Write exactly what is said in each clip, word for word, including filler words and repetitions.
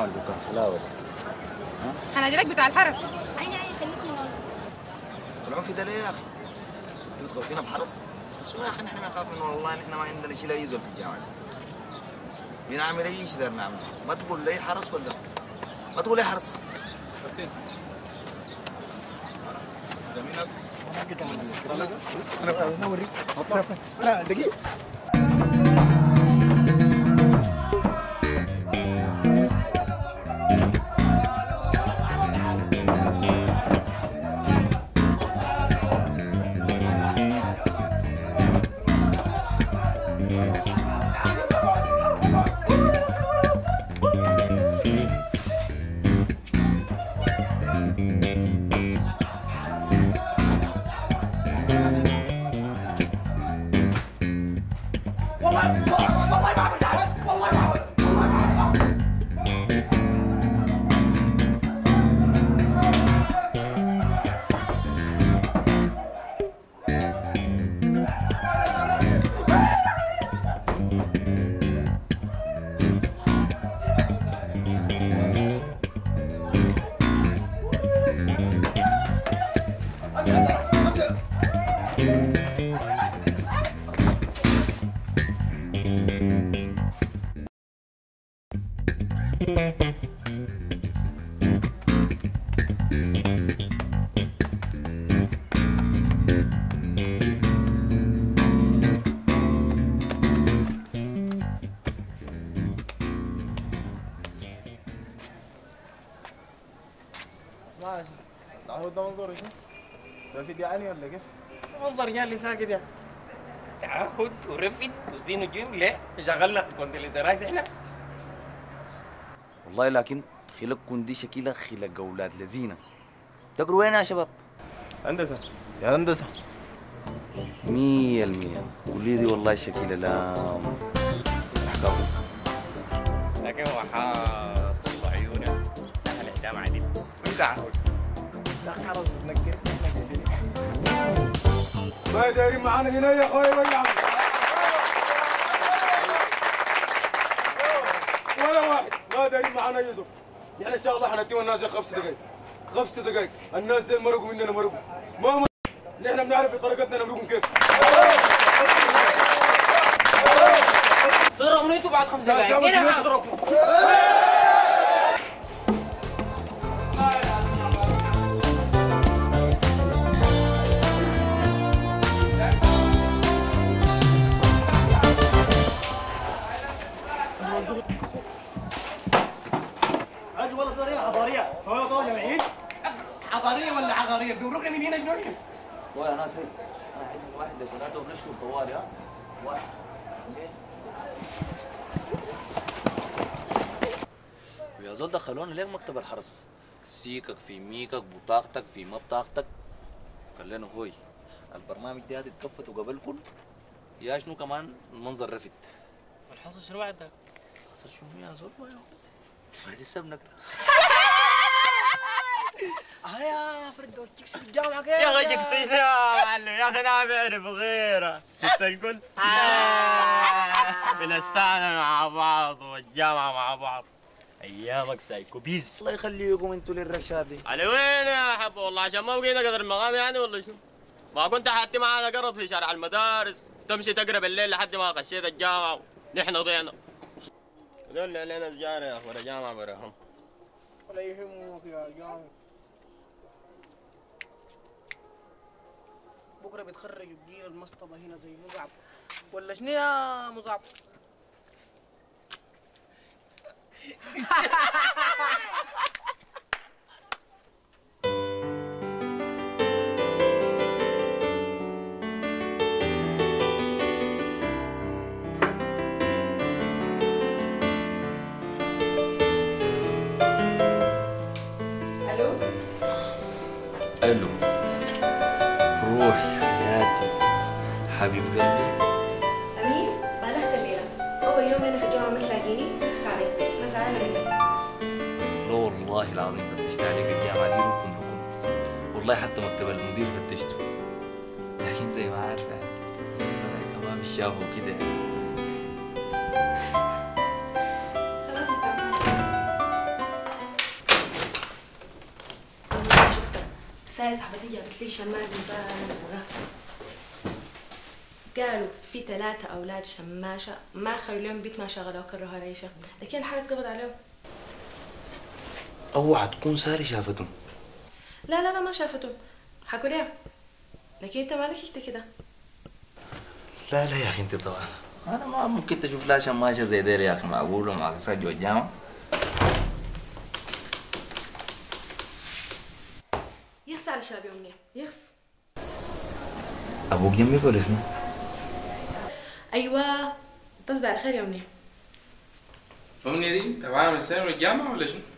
الدكان لا ولا هنادي لك بتاع الحرس. عيني عيني خليك من والله. العنف ده ليه يا اخي؟ انتوا خوفينا بحرس؟ بس يا اخي نحن ما نخاف منه والله، نحن ما عندنا شيء لا يزول في الجامعه. بنعمل اي شيء نقدر نعمله، ما تقول لي حرس ولا ما تقول لي حرس. كابتن ده مينك؟ انا انا اوريك انا دقيقه. تعهد ده منظر ايش؟ رفيد يعني ولا كيف؟ منظر يعني ساكت يعني تعهد ورفد وزين وجيم ليه؟ شغلنا كونديليترايز احنا؟ والله لكن خلقكم دي شكيله خلق اولاد لذينه. تقروا وين يا شباب؟ هندسه يا هندسه مية المية كلية دي والله شكيله لا احكامكم لكن هو حاط عيونه اهل الجامعه دي وتعهد لا خلاص بتنكر ما دايرين معانا هنا يا اخوي ولا ولا واحد ما دايرين معانا يوسف. يعني ان شاء الله حنديهم الناس دي خمس دقائق خمس دقائق. الناس دي مرقوا مننا مرقوا ما نحن بنعرف بطريقتنا نمرقهم كيف. تضربوني انتوا بعد خمس دقائق هنا هضربكم. عايز والله طريقه حضاريه فهو طبعا جماعيين حضاريه ولا عقاريه؟ بيمرقنا من هنا شنو هنا؟ والله يا ناس هي انا عندي واحد لثلاثه وبنشتغل طوالي ها واحد ويا زول دخلونا ليك مكتب الحرس سيكك في ميكك بطاقتك في ما بطاقتك قال لنا هوي البرنامج ده هتتكفتوا قبلكم يا شنو كمان المنظر رفد. والحصل شنو بعدك؟ حصل شنو يا زول ما عايز السب نقرا. اه يا فردو تكسب الجامعة كيف؟ يا اخي جكسينا يا معلم يا اخي انا بعرف غيره ست الكل بنستعنا مع بعض والجامعة مع بعض ايامك سايكو بيس. الله يخليكم انتوا للرشاد دي. على وين يا حبه والله عشان ما بقينا قدر المقام يعني ولا شنو؟ ما كنت حتى معانا قرض في شارع المدارس تمشي تقرا بالليل لحد ما خشيت الجامعة ونحن ضيعنا. هذول اللي علينا سجارة يا اخي ورا جامعة براهم ولا يهمك يا جامع. بكره بيتخرج الجيل المصطبة هنا زي مصعب ولا شنو يا مصعب؟ الو الو روحي حياتي حبيب قلبي. امين بلغت الليله اول يوم هنا في الجامعه ما تلاقيني بس عليك انا زعلانه منك. لا والله العظيم فتشت عليك الجامعة دي ركن ركن والله حتى مكتب المدير فتشته لكن زي ما عارف يعني طلع كمان مش شافه كده يعني. خلاص مسامحة. ساي صاحبتي جابت لي شمال مبالغ. قالوا في ثلاثة أولاد شماشة ما خلوهم بيت ما شغلوا كرهوا العيشة، لكن الحارس قبض عليهم. اوعى تكون ساري شافتهم. لا لا لا ما شافتهم، حكوا ليهم. لكن انت مالك انت كده؟ لا لا يا اخي انت طبعا انا ما ممكن تشوف لا شماشه زي دير يا اخي معقول ومع قصاد جوا الجامعه. يخص على شابي أمنية يخص. ابوك جنبك ولا شنو؟ أيوة تصبح على خير يا أمنية. أمنية دي تبعها من السنة من الجامعة ولا شنو؟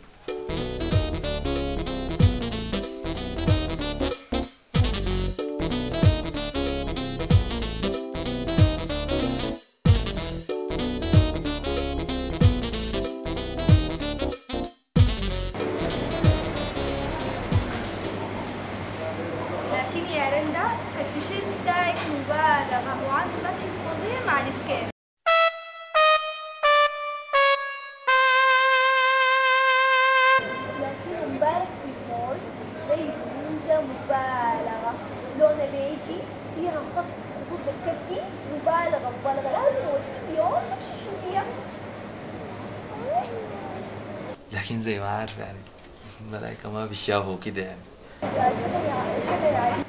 لكن يا رندا التيشيرت بتاعك مبالغة وعنده ماتشنج فظيع مع السكيت. لكن امبارح في المول لقي بلوزة مبالغة لونها بيجي فيها خط خطوط الكبدي مبالغة مبالغة لازم اوديك يوم نمشي شوية. لكن زي ما عارف يعني الملائكه ما بيشافوا كده يعني. يا كده يا كده يا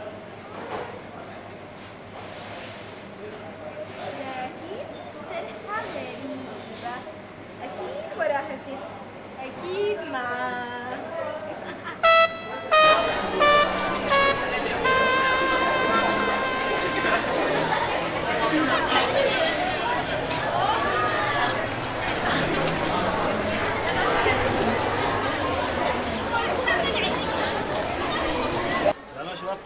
لكن سرحة غريبة أكيد وراها ست أكيد معاه. سلام يا شباب.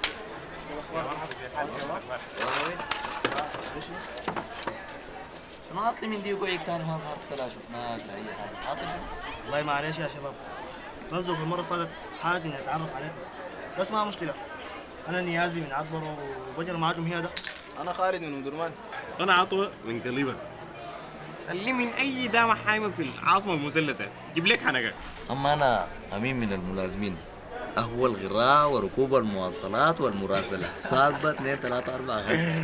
شنو اصلي من دي وقعك تاني ما ظهرت لا شفناك لا اي حاجه، حاصل شنو؟ والله معلش يا شباب، قصدك المرة اللي فاتت حاجة اني اتعرف عليكم، بس ما مشكلة. أنا نيازي من عطبر وبجر معاكم هي ده. انا خالد من ام درمان. انا عطوة من قليبة. سلي من اي دامة حايمة في العاصمة المثلثة، جيب لك حنقة. اما انا امين من الملازمين، هو الغراء وركوب المواصلات والمراسلة، صاحبة اثنين ثلاثة أربعة خمسة.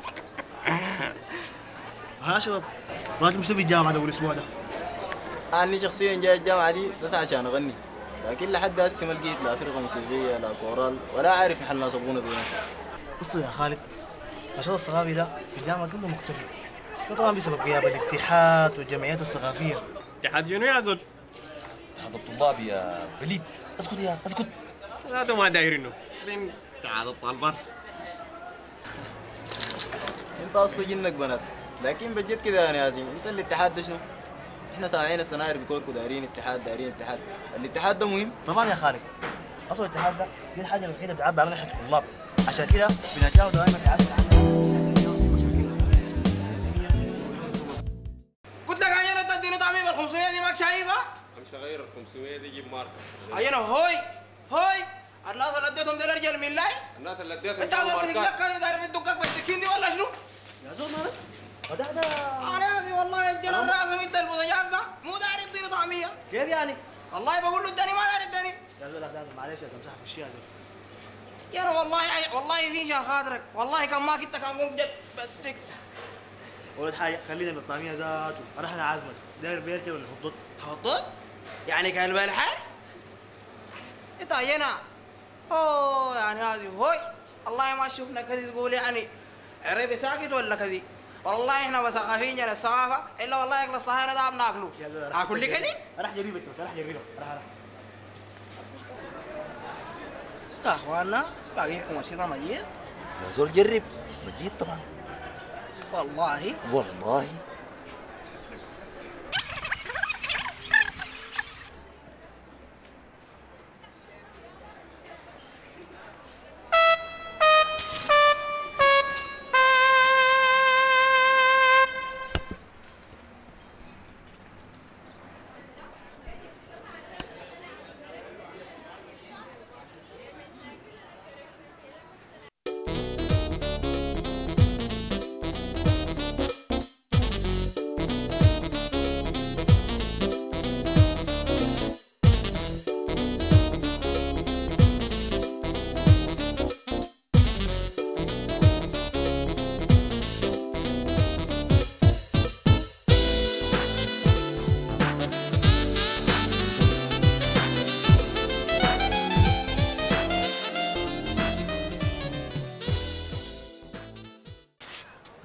ها شباب، راكم شنو في الجامعة ده والأسبوع ده؟ أنا شخصيا جاي الجامعة دي بس عشان أغني، لكن لحد هسه ما لقيت لا فرقة موسيقية لا كورال ولا عارف محل ناس أبونا دول. أصله يا خالد نشاط الصغافي ده في الجامعة كله مختفي، ده طبعا بسبب غياب الاتحاد والجمعيات الثقافية. اتحاد شنو يا زول؟ اتحاد الطلاب يا بليد. اسكت يا اسكت. هذا ما دايرينه، لين اتحاد الطلبة. أنت أصلا جنك بنات، لكن بجد كده يا ياسين، أنت الاتحاد ده شنو؟ إحنا سامعين السناير بكوركو دايرين اتحاد دايرين اتحاد، الاتحاد ده مهم. طبعا يا خالد، أصل الاتحاد ده دي الحاجة الوحيدة اللي بيعبر عن ناحية الطلاب، عشان كده بنتجاوز دائما في عدد قلت لك عينة تديني طعمي بال خمسمية دي ماك شايفها؟ امشي غير ال خمسمية دي جيب ماركة. عينة هوي هوي الناس اللي اديتهم دول رجال من لاي؟ الناس اللي اديتهم انت عاوز تقلق كان داير يدقك بالسكين دي ولا شنو؟ يا زول مالك؟ وده ده انا يا اخي والله الجل الراس مثل البوتاجاز ده مو داير يديني طعمية. كيف يعني؟ والله بقول له اداني ما داير اداني. يا زول ده معلش يا تمسح في الشيء يا زول. يا رب والله والله في شان خاطرك، والله كان ما كنت كان قوم جد بس ولد حاجة خلينا بالطعمية ذاته، أنا أنا عازمك، داير بيركب ولا حطط؟ حطط؟ يعني كان بالحال؟ انت هنا اوه يعني هذه هوي والله ما شفنا كذي تقول يعني عربي ساكت ولا كذي، والله احنا مثقفين جل الثقافة الا والله ياكل الصهاينة ده بناكله. اكل لي كذي؟ راح جريبك بس راح جريبك راح راح. يا اخوانا باقي لكم وسيطة مجيد؟ يا زول جرب مجيد طبعا. والله والله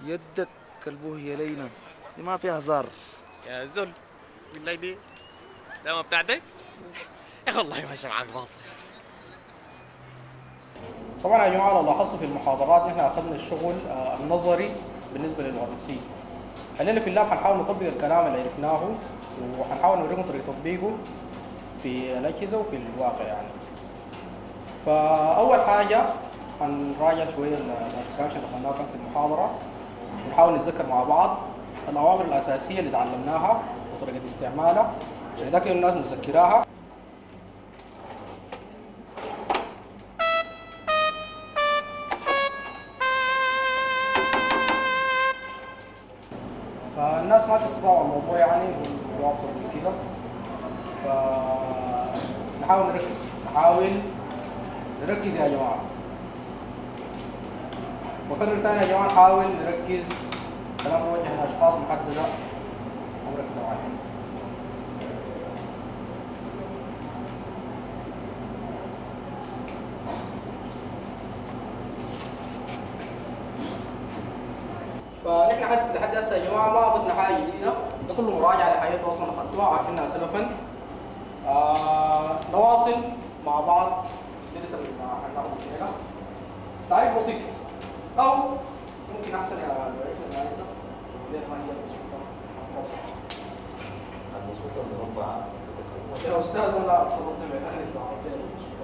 يدك كلبوه يا لينا، دي ما فيها هزار. يا زول بالله دي ده ما بتاعتك؟ يا اخي والله ماشي معاك باصة. طبعا يا جماعه لو لاحظتوا في المحاضرات احنا اخذنا الشغل آه النظري بالنسبه للمهندسين. الليله في اللاب حنحاول نطبق الكلام اللي عرفناه وحنحاول نوريكم طريقه تطبيقه في الاجهزه وفي الواقع يعني. فاول حاجه حنراجع شويه الابستراكشن اللي اخذناه في المحاضره ونحاول نتذكر مع بعض الاوامر الاساسيه اللي تعلمناها وطريقه استعمالها عشان اذا كانوا الناس متذكراها. فالناس ما تستطيع الموضوع يعني الموضوع ابسط من كده. فنحاول نركز نحاول نركز يا جماعه. وقدر ثاني يا جماعه نحاول نركز كلام موجه لاشخاص محدده ونركز عليهم. فنحن حد لحد هسه يا جماعه ما اضفنا حاجه جديده، ده كله مراجعه لحاجات اصلا اخذتوها وعارفينها سلفا. آه نواصل مع بعض الدرس اللي هناخده هنا. تعريف بسيط او ممكن احسن يا بعيد الناس ليه ما هي المصفوفه المصفوفه المربعه يا استاذ انا اتفضلت معي انا استوعبت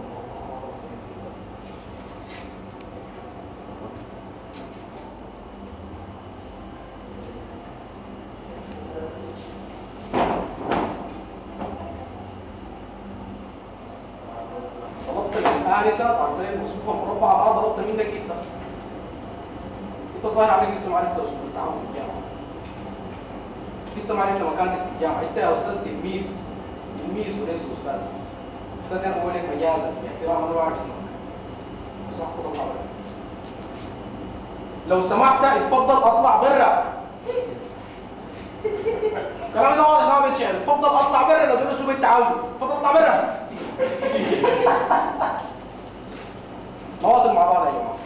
الآنسة طرفين مصفوفة مربعة هذا ضربت منك انت. انت ظاهر عليك لسه ما عرفت اسلوب التعامل في الجامعة. لسه ما عرفت مكانك في الجامعة، انت يا استاذ تلميذ تلميذ وليس استاذ. استاذ انا بقول لك مجازا باحترام انا بعرف اسمك. بس ما تفضل اطلع برا. لو سمحت اتفضل اطلع برا. كلامي ده واضح ما بيتشعر، اتفضل اطلع برا لو ده اسلوب التعامل، اتفضل اطلع برا. نواصل مع بعض يا جماعه.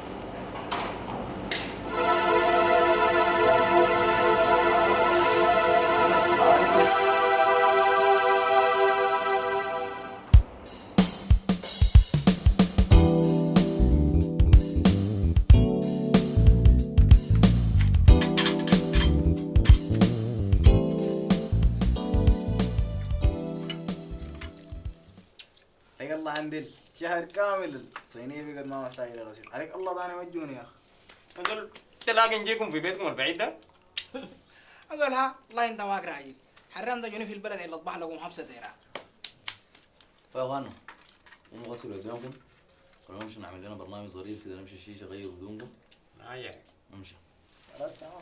يلا عندي شهر كامل الصينية بقت ما محتاج إلى غسيل، عليك الله ده أنا مجنون يا أخي. هذول تلاقي نجيكم في بيتكم البعيد ده؟ أقول ها والله أنت ما راجل، حرام ده جوني في البلد إلا أطبح لكم خمسة ديران. فيا أخوانا قوموا غسلوا هدومكم، خلونا نمشي نعمل لنا برنامج ظريف كده نمشي الشيشة غير هدومكم. لا يعني نمشي. خلاص تمام.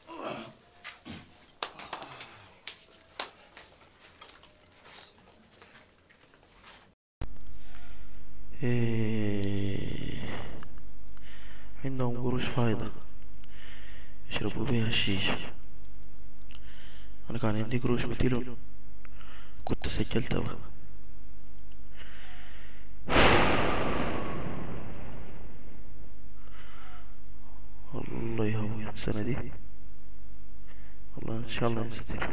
إيه عندهم قروش فايضة يشربوا بيها الشيشة. أنا كان عندي قروش متيلون كنت سجلتها. الله يهون السنة دي والله إن شاء الله ينستر.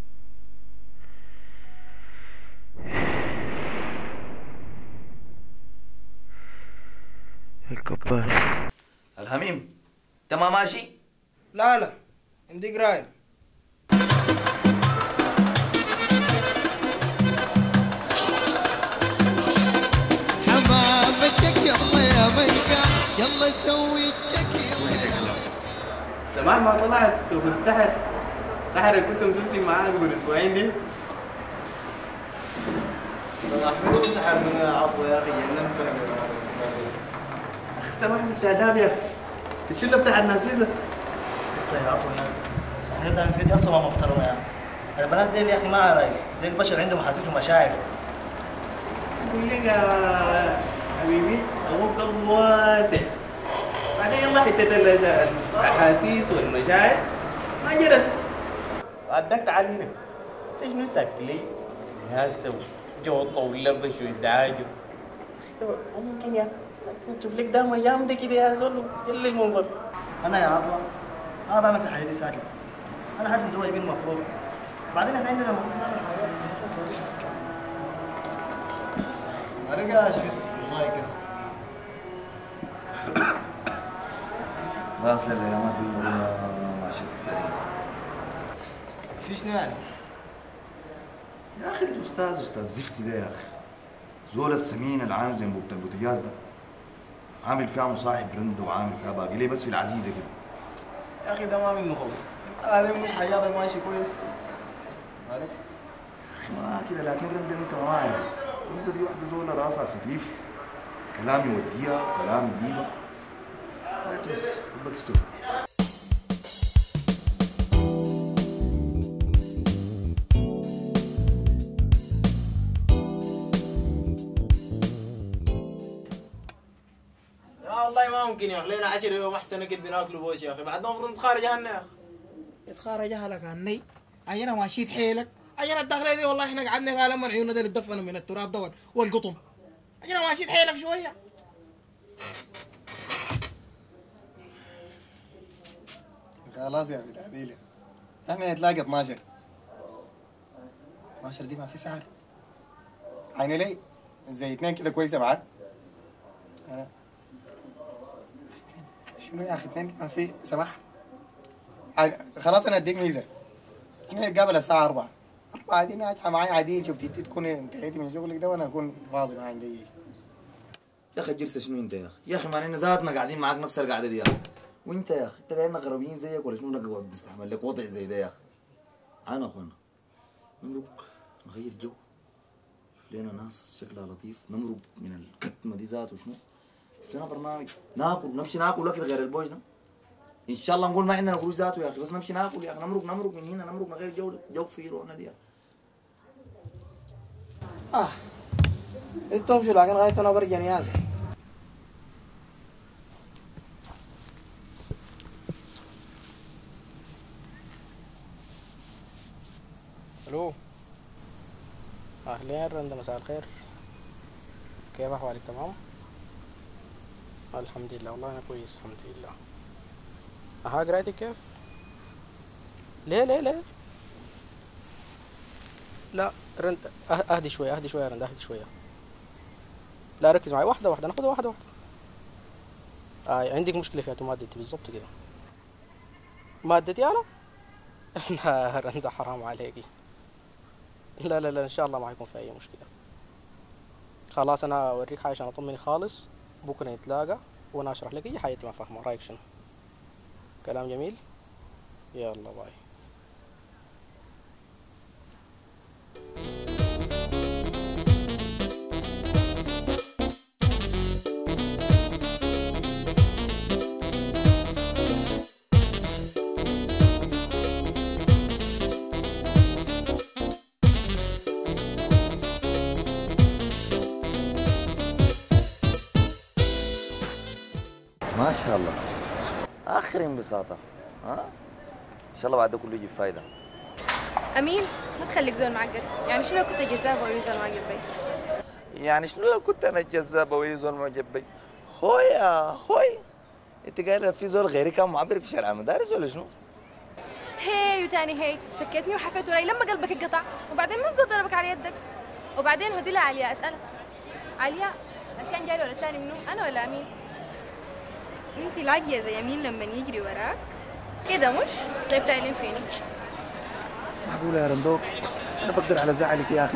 الكباس الهميم انت ما ماشي؟ لا لا عندي قرايه. حبابتك يلا يا بيكا يلا سوي الشك. زمان ما طلعت كنت سحر سحر اللي كنت مسلسل معاك قبل اسبوعين دي. صلاح منو سحر من عطوه يا اخي جننت انا بالمرة. سماح من الآداب يا أخي، الشلة بتاع النسيزة. أنت يا عطوة يا أخي بتاع دي أصلا ما محترمة يا أخي. البنات دي يا أخي ما رئيس، دي البشر عندهم أحاسيس ومشاعر. يقول لك يا حبيبي أبوك قلب واسع. بعدين يلا حتة الأحاسيس والمشاعر ما جرس. عدك تعال هنا. أنت شنو ساكلي؟ سياسة وجوطة ولبش وإزعاج. ممكن يا تشوف لك دام ايام ده كده يا زول يلا المنظر. انا يا عطوة ما بعمل في الحاجه دي ساكت. انا حاسس ان ده واجبين المفروض. وبعدين احنا عندنا المفروض نعمل حاجات عليك يا شفت والله كده. لا سهل يا ما في المرة ماشي سعيد. في شنو يعني؟ يا اخي الاستاذ استاذ زفتي ده يا اخي. زول السمين العامل زي انبوبة البوتاجاز ده. عامل فيها مصاحب رند وعامل فيها باقي ليه بس في العزيزه كده. يا اخي ده ما منه خوف. هذا مش حياضك ماشي كويس. مالك؟ يا اخي ما كده لكن رند انت ما عارف. رند دي واحده زول راسها خفيف. كلام يوديها وكلام يجيبها. هات بس ربك يستر. والله ما ممكن يا اخي لنا عشرة يوم احسن اكل بناكله بوش يا اخي بعد ما المفروض نتخارج عنها يا اخي. يتخارج اهلك عني عينا ماشيت حيلك عينا الداخليه دي والله احنا قعدنا فيها لما عيوننا دي تدفنوا من التراب دول والقطم عينا ماشيت حيلك شويه. خلاص يا بنت عديلة احنا نتلاقى اتناشر. اتناشر دي ما في سعر. عيني لي زي اتنين كده كويسه معاك. أه. شنو يا اخي اتنين ما في سماح. خلاص انا اديك ميزه. احنا نتقابل الساعه أربعة. أربعة دي ناجحه معايا عديل. شفتي تكون انتهيتي من شغلك ده وانا اكون فاضي ما عندي. يا اخي جرسه شنو انت يا اخي؟ يا اخي معنانا ذاتنا قاعدين معاك نفس القعده دي يا اخي. وانت يا اخي انت قاعدين غربيين زيك ولا شنو نقعد نستحمل لك وضع زي ده يا اخي؟ انا اخوانا نمرق نغير جو. شوف لنا ناس شكلها لطيف نمرق من الكتمه دي ذاته شنو؟ شوف لنا برنامج ناكل نمشي ناكل اكل غير البوش ده. ان شاء الله نقول ما عندنا خروج ذاته يا اخي بس نمشي ناكل يا اخي نمرق نمرق من هنا نمرق نغير جو جو في روحنا دي يا اه انتوا امشوا لكن غاية انا برجع نيازي. الو اهلين رندا مساء الخير. كيف احوالك؟ تمام الحمد لله والله انا كويس الحمد لله. اها قرايتك كيف؟ ليه ليه ليه؟ لا رند اهدي شويه اهدي شويه رند اهدي شويه. لا ركز معي واحده واحده ناخدها واحده واحده. آه عندك مشكله في مادتي بالضبط كده. مادتي انا؟ لا رند حرام عليكي. لا لا لا ان شاء الله ما حيكون في اي مشكله. خلاص انا اوريك حاجه عشان اطمني خالص. بكره نتلاقى وانا اشرح لك اي حاجه ما فاهمه. رايك شنو؟ كلام جميل. يلا باي. ما شاء الله اخر انبساطه. ها ان شاء الله بعد ده كله يجيب فايده. امين ما تخليك زول معقد. يعني شنو لو كنت جذابه ويزول معقد بي؟ يعني شنو لو كنت انا جذابه وهي زول معجب بي؟ هوي يا هوي انت قايله في زول غيري كان معبر في شارع المدارس ولا شنو؟ هي وتاني هي سكتني وحفيت وراي لما قلبك اتقطع وبعدين من زود ضربك على يدك وبعدين هدي لها عليا اسالها عليا اللي كان جاري ولا الثاني منو انا ولا امين؟ انت لاقيه زي امين لما يجري وراك كده مش؟ طيب تايلين فيني معقوله يا رندوق انا بقدر على زعلك يا اخي.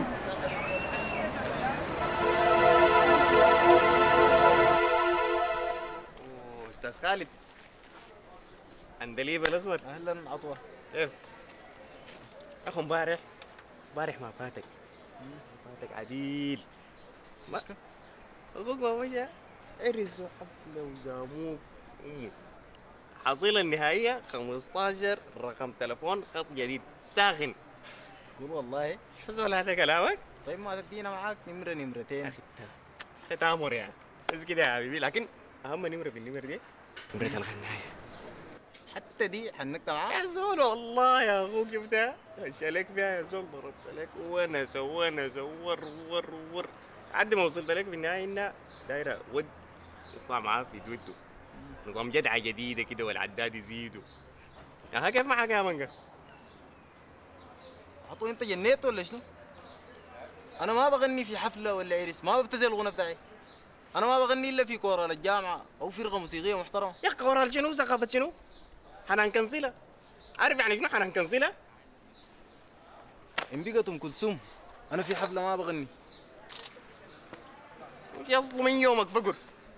استاذ خالد عندليب الاسمر. اهلا عطوه. كيف؟ يا اخو امبارح امبارح ما فاتك فاتك عديل. ما اخوك ما مشى عرس وحفله وزاموك امه. حصيلة النهائية خمستاشر رقم تلفون خط جديد ساخن. قول والله حصل هذا كلامك؟ طيب ما تدينا معاك نمرة نمرتين. اخي انت تامر يعني بس كده يا حبيبي لكن اهم نمرة في النمر دي نمرة الغناية. حتى دي حنكت معاك يا زول والله يا اخوك جبتها شالك فيها يا زول ضربت لك ونس ونس ور ور ور لحد ما وصلت لك في النهاية انها دايرة ود يطلع معاه في دويتو نظام جدعة جديدة كده والعداد يزيدوا يا أخي كيف معك يا مانجا؟ عطوا انت جنيت ولا شنو؟ انا ما بغني في حفله ولا عرس، ما ببتزل الغنى بتاعي. انا ما بغني الا في كورال الجامعه او فرقه موسيقيه محترمه. يا اخي كورال شنو؟ ثقافه شنو؟ حنان كنزله. عارف يعني شنو حنان كنزله؟ ان بقت ام كلثوم انا في حفله ما بغني. يصل من يومك فقر.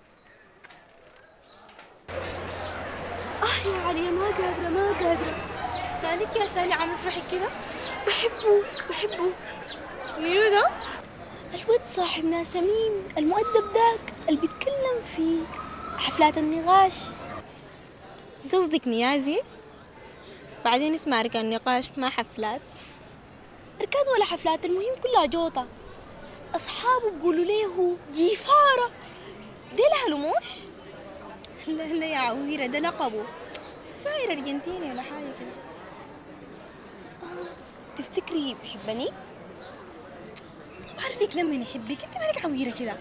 اه يا عليا ما قادرة ما قادرة. مالك يا سالي عامل في روحك كده؟ بحبه بحبه. مينو ده؟ الود صاحب ناسمين المؤدب داك اللي بيتكلم في حفلات النقاش. قصدك نيازي؟ بعدين اسمع أركان نقاش ما حفلات. أركان ولا حفلات المهم كلها جوطة. أصحابه بيقولوا له جيفارة. دي لها لموش؟ لا لا يا عويرة ده لقبه. صاير أرجنتيني ولا حاجة كده. آه. تفتكري بيحبني؟ بعرفك لما يحبك انت مالك عويرة كده.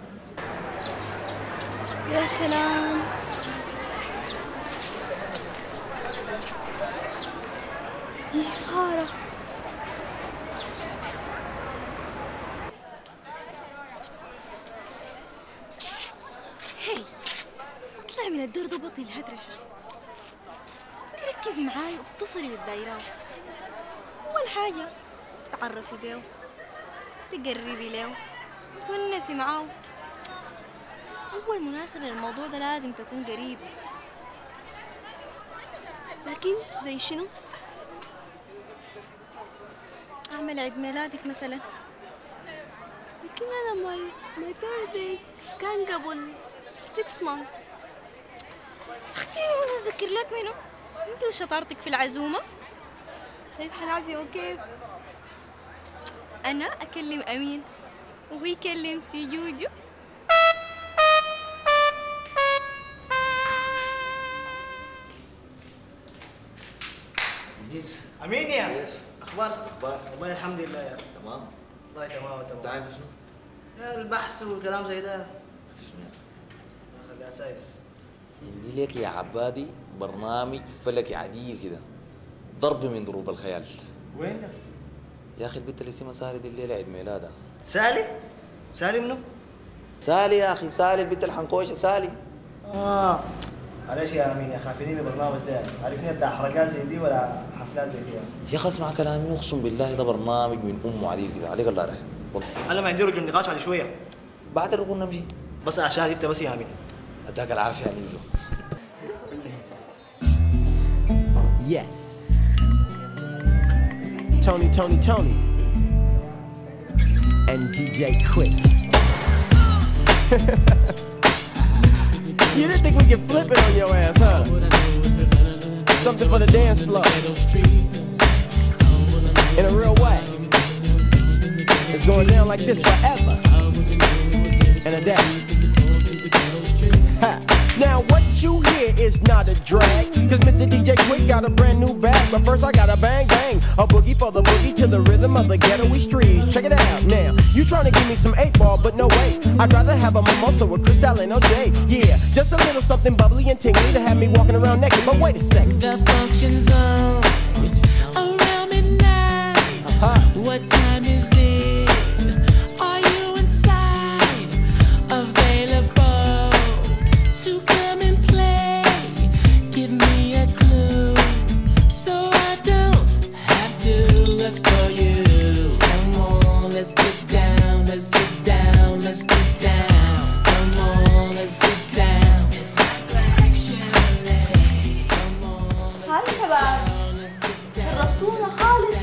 يا سلام. جيفارة. هي اطلعي من الدور ده بطي الهدرشة. انت ركزي معاي واتصلي بالدايرة. أول حاجة تتعرفي بيه، تقربي له، تونسي معاه. أول مناسبة للموضوع ده لازم تكون قريب. لكن زي شنو؟ أعمل عيد ميلادك مثلا. لكن أنا ماي ماي بيرثداي كان قبل six months. أختي وأنا أذكر لك منو؟ أنت وشطارتك في العزومة. طيب حنعزمه كيف؟ أنا أكلم أمين وهو يكلم سي جوجو. أمين يا أخبار؟ أخبار والله الحمد لله يا تمام. والله تمام تمام. تعرف شنو؟ يا البحث والكلام زي ده. بس شنو؟ خليها ساي بس. عندي لك يا عبادي برنامج فلكي عادي كده، ضرب من ضروب الخيال. وين ده؟ يا اخي البنت اللي اسمها سالي دي الليله عيد ميلادها. سالي؟ سالي منو؟ سالي يا اخي، سالي البنت الحنكوشه سالي. اه معلش يا امين يا خافيني بالبرنامج ده، عارفني بتاع حركات زي دي ولا حفلات زي دي. يا اخي اسمع كلامي اقسم بالله ده برنامج من امه عادي كده، عليك الله رايح. انا ما عندي رجل نقاش بعد شويه. بعد الركن نمشي. بس عشان انت بس يا امين. اداك العافيه يا نيزو. Yes. Tony, Tony, Tony. And D J Quick. You didn't think we could flip it on your ass, huh? Something for the dance floor. In a real way. It's going down like this forever. And a day. Ha. Now what you hear is not a drag, cause Mister D J Quick got a brand new bag. But first I gotta bang bang, a boogie for the boogie to the rhythm of the ghetto-y streets. Check it out now, you tryna give me some eight ball, but no way. I'd rather have a mimosa with Cristal and O J. Yeah, just a little something bubbly and tingly to have me walking around naked. But wait a second. The function zone around midnight. Uh-huh. What time is it? Are you inside? Available to come and play? Give me a clue so I don't have to look for you. Come on, let's get down, let's get down, let's get down. Come on, let's get down. هاي شباب شرفتونا خالص.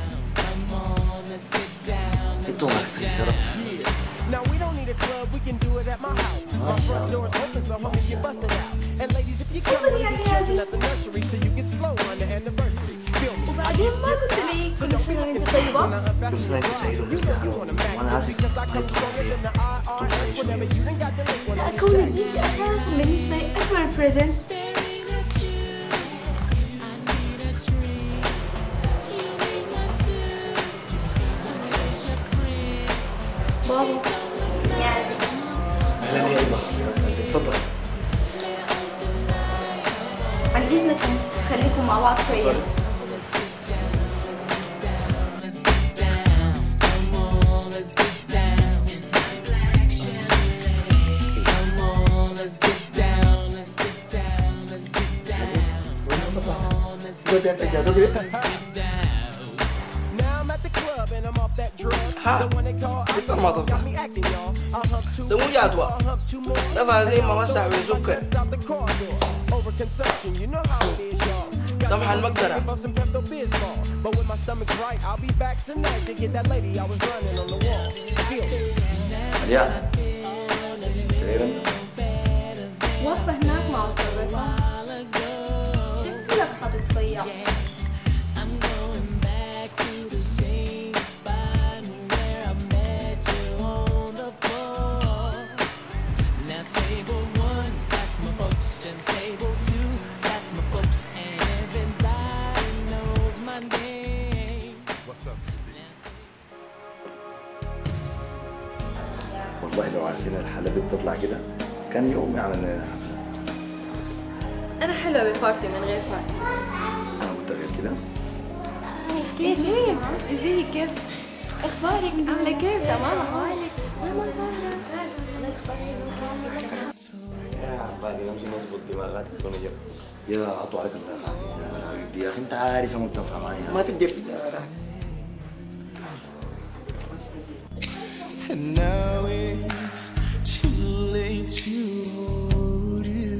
انتوا ناقصين شرف. Now we don't need a club, we can do it at my house. My front door's open, so homies get busted out. And ladies, if you come with your children at the nursery, so you get slow on the anniversary. Feel me? وبعدين ما قلت لي كل سنة وانت طيبة؟ كل سنة وانت سعيد ومزدهر وانا اسف لا كونك انت اساسا بالنسبة لي اكبر بريزنت. بابا نيازي. اهلا يا ايمن، تفضل. عن اذنكم خليكم نكون مع بعض شويه. ها انت ما طفى ده مو جاتوا ده فازين ما مسح بسكر سمح المقدرة مليان تغير انت واقفة هناك مع أستاذ عصام شكلك حتتصيع. والله لو عارفين الحالة دي بتطلع كده كان يوم يعمل لنا حفلة. أنا حلوة بفارتي من غير فارتي. أنا قلت غير كده؟ كيف كيف؟ ازيك كيف؟ أخبارك؟ عاملة كيف؟ تمام أخبارك؟ ماما زهرة. الله يخبرك. يا عبالي نمشي نظبط دماغات تكون جد. يا عطوا عليك المناخ يا أخي أنت عارف يا متفق معايا. ما تجي And now it's too late to hold you,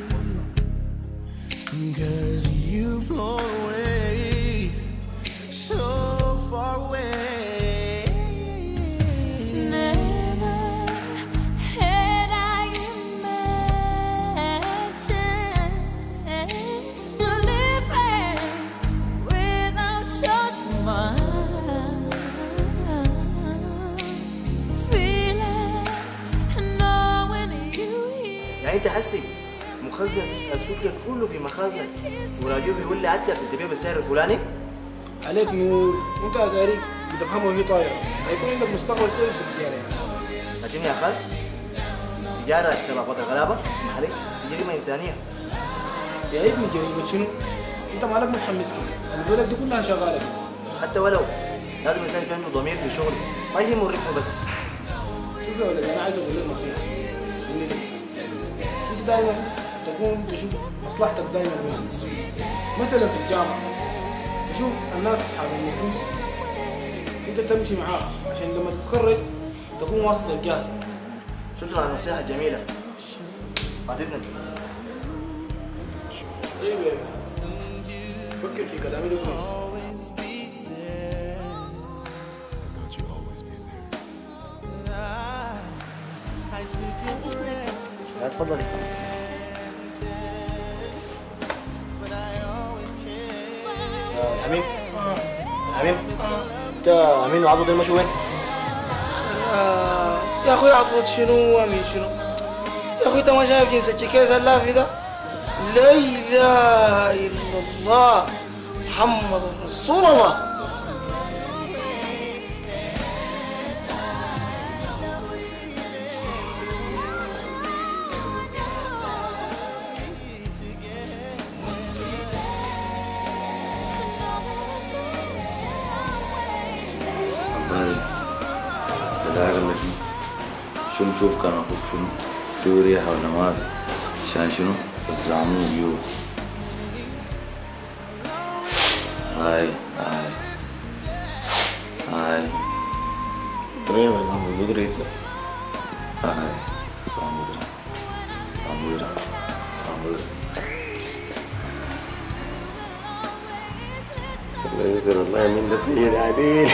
'cause you've flown away, so far away. Never had I imagined living without your smile. يعني انت حسي مخزن السكر كله في مخازنك وراجوه يقول لي عدى بتبيعه بالسعر الفلاني؟ عليك نور وانت يا تاريخ بتفهمه وهي طايره هيكون عندك مستقبل كويس في التجاره يعني. لكن يا خال تجاره اختلافات الغلابه اسمح لي دي جريمه انسانيه. يا عيد من جريمه شنو؟ انت مالك متحمس كده البلد دي كلها شغاله كده. حتى ولو لازم الانسان يكون عنده ضمير في شغله ما يهمه الربح بس. شوف يا ولد انا عايز اقول لك نصيحه انك انت دايما تكون تشوف مصلحتك دايما وين. مثلا في الجامعه تشوف الناس اصحاب النفوس انت تمشي معاهم عشان لما تتخرج تكون واصل جاهزه. شكرا على النصيحه الجميله. بعد اذنك. طيب يا فكر في كلامي ده كويس. تفضلي. حميم حميم انت امين وعبد دول مشوا وين؟ يا اخوي عطوط شنو وامين شنو؟ يا اخوي انت ما شايف جنس الشيكيس اللافي ده؟ لا اله الا الله محمد رسول الله. شو نشوف كان اخوك شنو في ريحه ولا ما في عشان شنو الزعموه بيوت. هاي هاي هاي طريقة يا زعمو بدري هاي صامودرا صامودرا صامودرا الله يستر والله من ده فيه عديل.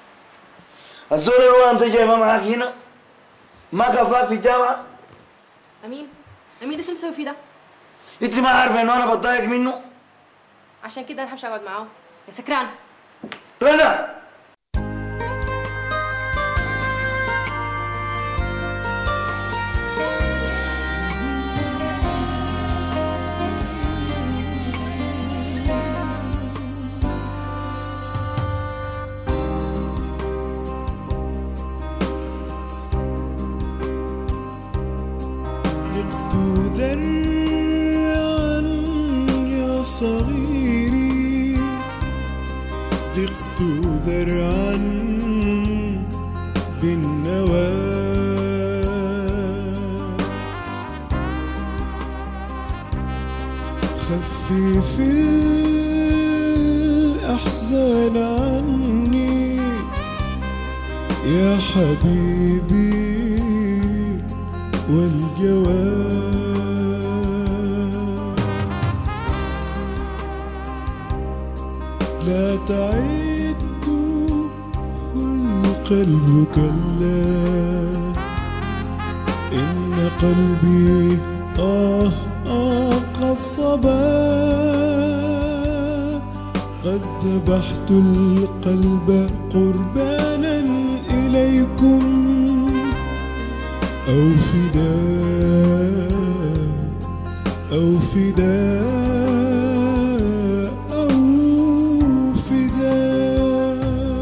الزول اللي انت جايبها معاك هنا ما كفاك في الجامعة؟ امين امين ايش مسوي فيه ده؟ انت ما عارفه انه انا بتضايق منه؟ عشان كده انا همشي اقعد معاه يا سكران. رنا ذرعا يا صغيري ضقت ذرعا بالنوى خفف الأحزان عني يا حبيبي والجواب لا تعد القلب كلا إن قلبي آه آه قد صبا قد ذبحت القلب قربانا إليكم أو فداء أو فداء أو فداء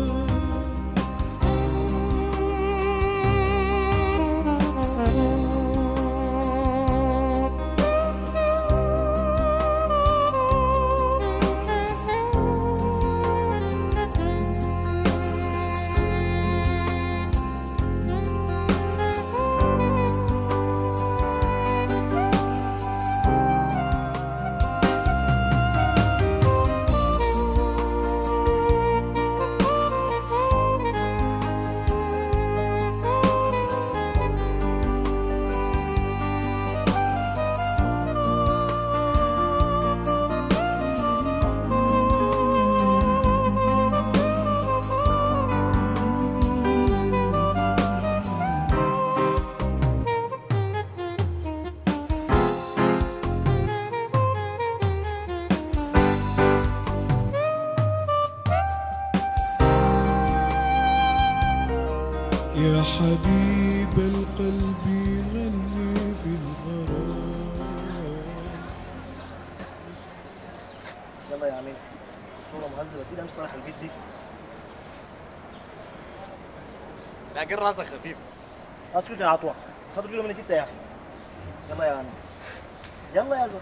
يا حبيب القلب غني في الغرام. يلا يا عمين صورة مهذبة كده مش صالح البيت دي. لكن راسك خفيف. اسكت يا عطوة صدق له من جدة يا اخي. يلا يا عمين يلا يا زول.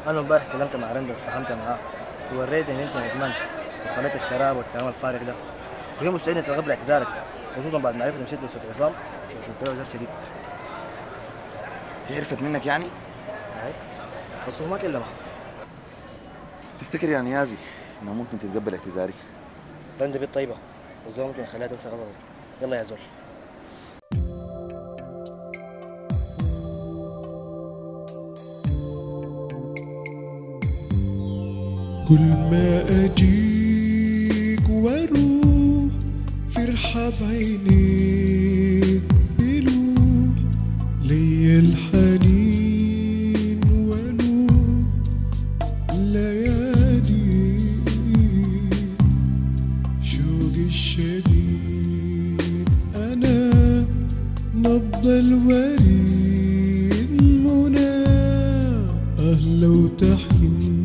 انا امبارح كلمت مع رندا وتفاهمت معاها ووريت ان انت ندمان وخليت الشراب والكلام الفارغ ده، وهي مستعده تتقبل اعتذارك خصوصا بعد ما عرفت مشيت لصوت عصام وتذكرها عذر شديد. هي عرفت منك يعني؟ هاي بس هو ما كلمها. تفتكر يا نيازي انها ممكن تتقبل اعتذاري؟ رندا بنت طيبه وزي ممكن اخليها تنسى غضبها. يلا يا زول. كل ما أجيك وأروح فرحة بعينيك بلوح ليا الحنين ولوح ليالي شوقي الشديد أنا نبض الوريد منى أهلا وتحين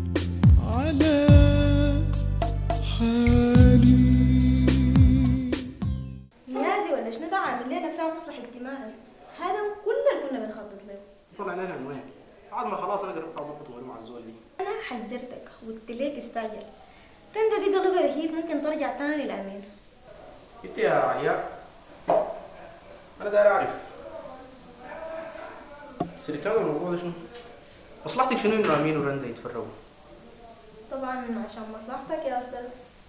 نيازي ولا شنو ده عامل لنا فيها مصلح اجتماعي؟ هذا كل اللي كنا بنخطط له. طلع لنا من وين؟ بعد ما خلاص انا قربت اظبط اموري مع الزول دي. انا حذرتك وقلت لك استعجل. رندا دي قلبها رهيب ممكن ترجع تاني لامين. انت يا علياء انا داير اعرف سيرتها الموضوع ده شنو؟ مصلحتك شنو انه امين ورندا يتفرقوا؟ طبعا عشان مصلحتك يا استاذ.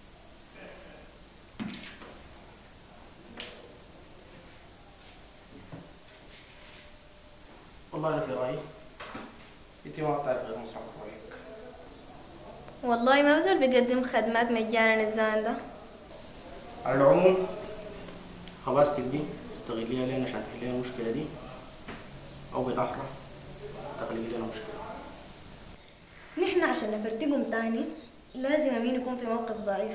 والله انا في رايي انت ما بتعرف غير مصلحتك رايك. والله ما بزول بيقدم خدمات مجانا الزمن ده. على العموم خباستك دي استغليها لنا عشان تحلي المشكله دي او بالاحرى تخلي لنا مشكله. نحن عشان نفرتقهم تاني لازم امين يكون في موقف ضعيف،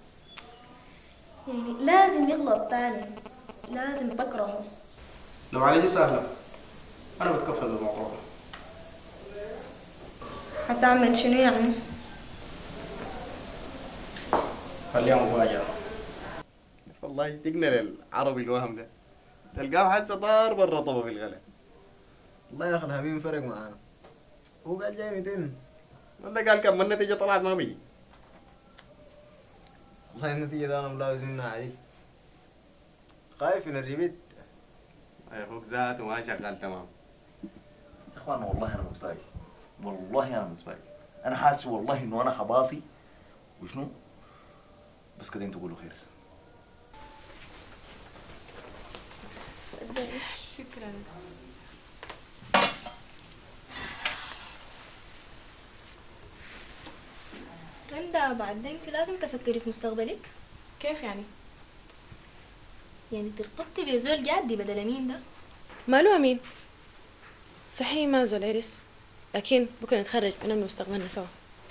يعني لازم يغلط تاني، لازم تكرهه. لو على دي سهله انا بتكفل بالموضوع ده. هتعمل شنو يعني؟ خليها مفاجأة. والله اشتقنا للعربي الوهم ده، تلقاه حاسه طار برا طبه في الغلا. والله يا اخي الحبيب فرق معانا، هو قال جاي ميتين ولا قال كم من النتيجه طلعت ما بيجي. والله النتيجة ده انا ملاوز منها عديل، خايف من الريبيت. يا فوق ذاته ما شغال تمام. يا اخوان والله انا متفائل، والله انا متفائل، انا حاسس والله انه انا حباصي وشنو بس كده انتوا قولوا خير. شكرا. رندا بعدين انت لازم تفكري في مستقبلك. كيف يعني؟ يعني ترتبطي بزول جادي بدل امين ده. ماله امين؟ صحيح ما زول عرس، لكن بكره نتخرج ونبني مستقبلنا سوا.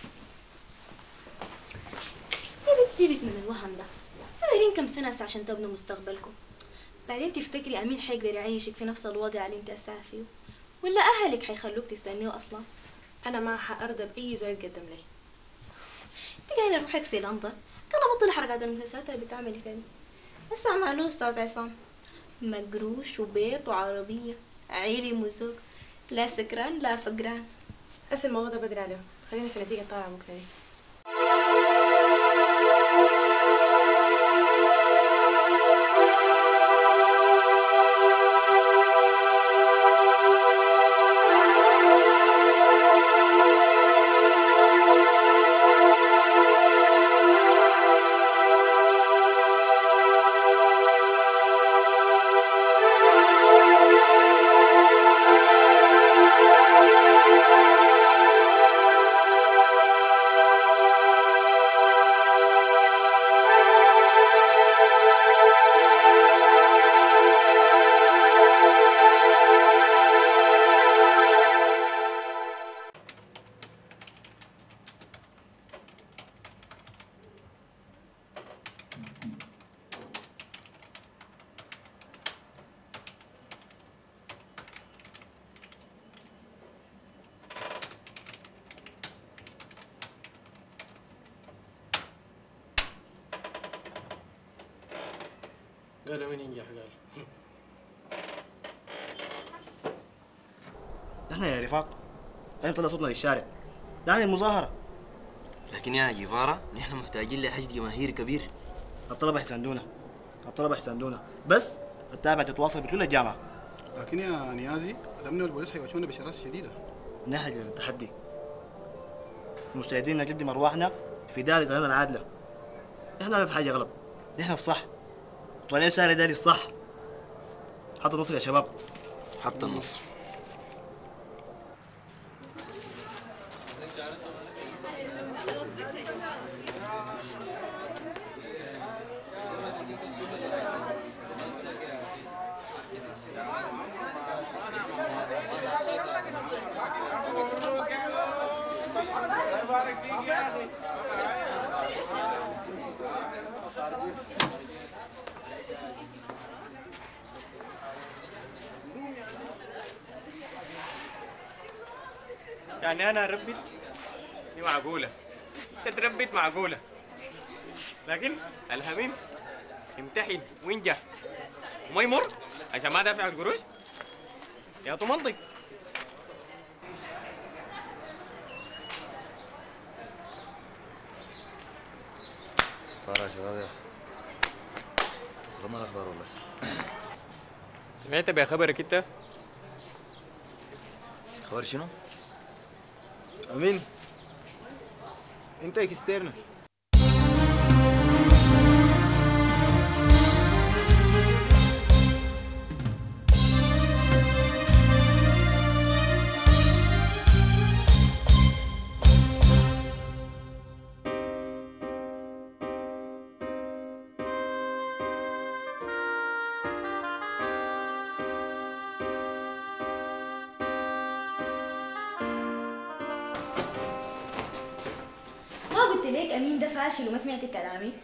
يا بنت سيبك من الوهم ده، دايرين كم سنة هسه عشان تبنوا مستقبلكم. بعدين تفتكري امين حيقدر يعيشك في نفس الوضع اللي انت هسه فيه؟ ولا اهلك حيخلوك تستنيه اصلا؟ انا ما حارضى باي زول يتقدم لي. انت قايله روحك في لندن، قال بطلي حركات المسلسلات اللي بتعملي فيها دي. هسه عملوه استاذ عصام، مقروش وبيت وعربية، علم وزوج، لا سكران لا فقران. هسه الموضوع ده بدري عليه، خلينا في نتيجة طالعة بكره دي. قال من ينجح قال. احنا يا رفاق احنا طلع صوتنا للشارع، دعني المظاهره. لكن يا جيفارا نحن محتاجين لحشد جماهيري كبير. الطلبه يساندونا، الطلبه يساندونا، بس التابع تتواصل بكل الجامعه. لكن يا نيازي الامن والبوليس حيواجهونا بشراسه شديده. نحن للتحدي مستعدين نقدم ارواحنا في دار القانون العادله. احنا ما في حاجه غلط، نحن الصح، طالعين الشارع ده للصح. حتى النصر يا شباب، حتى النصر. يعني انا ربيت دي معقوله، تتربيت معقوله، لكن الهميم يمتحن وينجح وما يمر عشان ما دافع القروش يا تو منطق. فارا شباب يا اخي، وصلنا الاخبار والله. سمعت بخبرك انت؟ خبر شنو؟ امين انت اكسترنال. ليك امين ده فاشل وما سمعتي كلامي.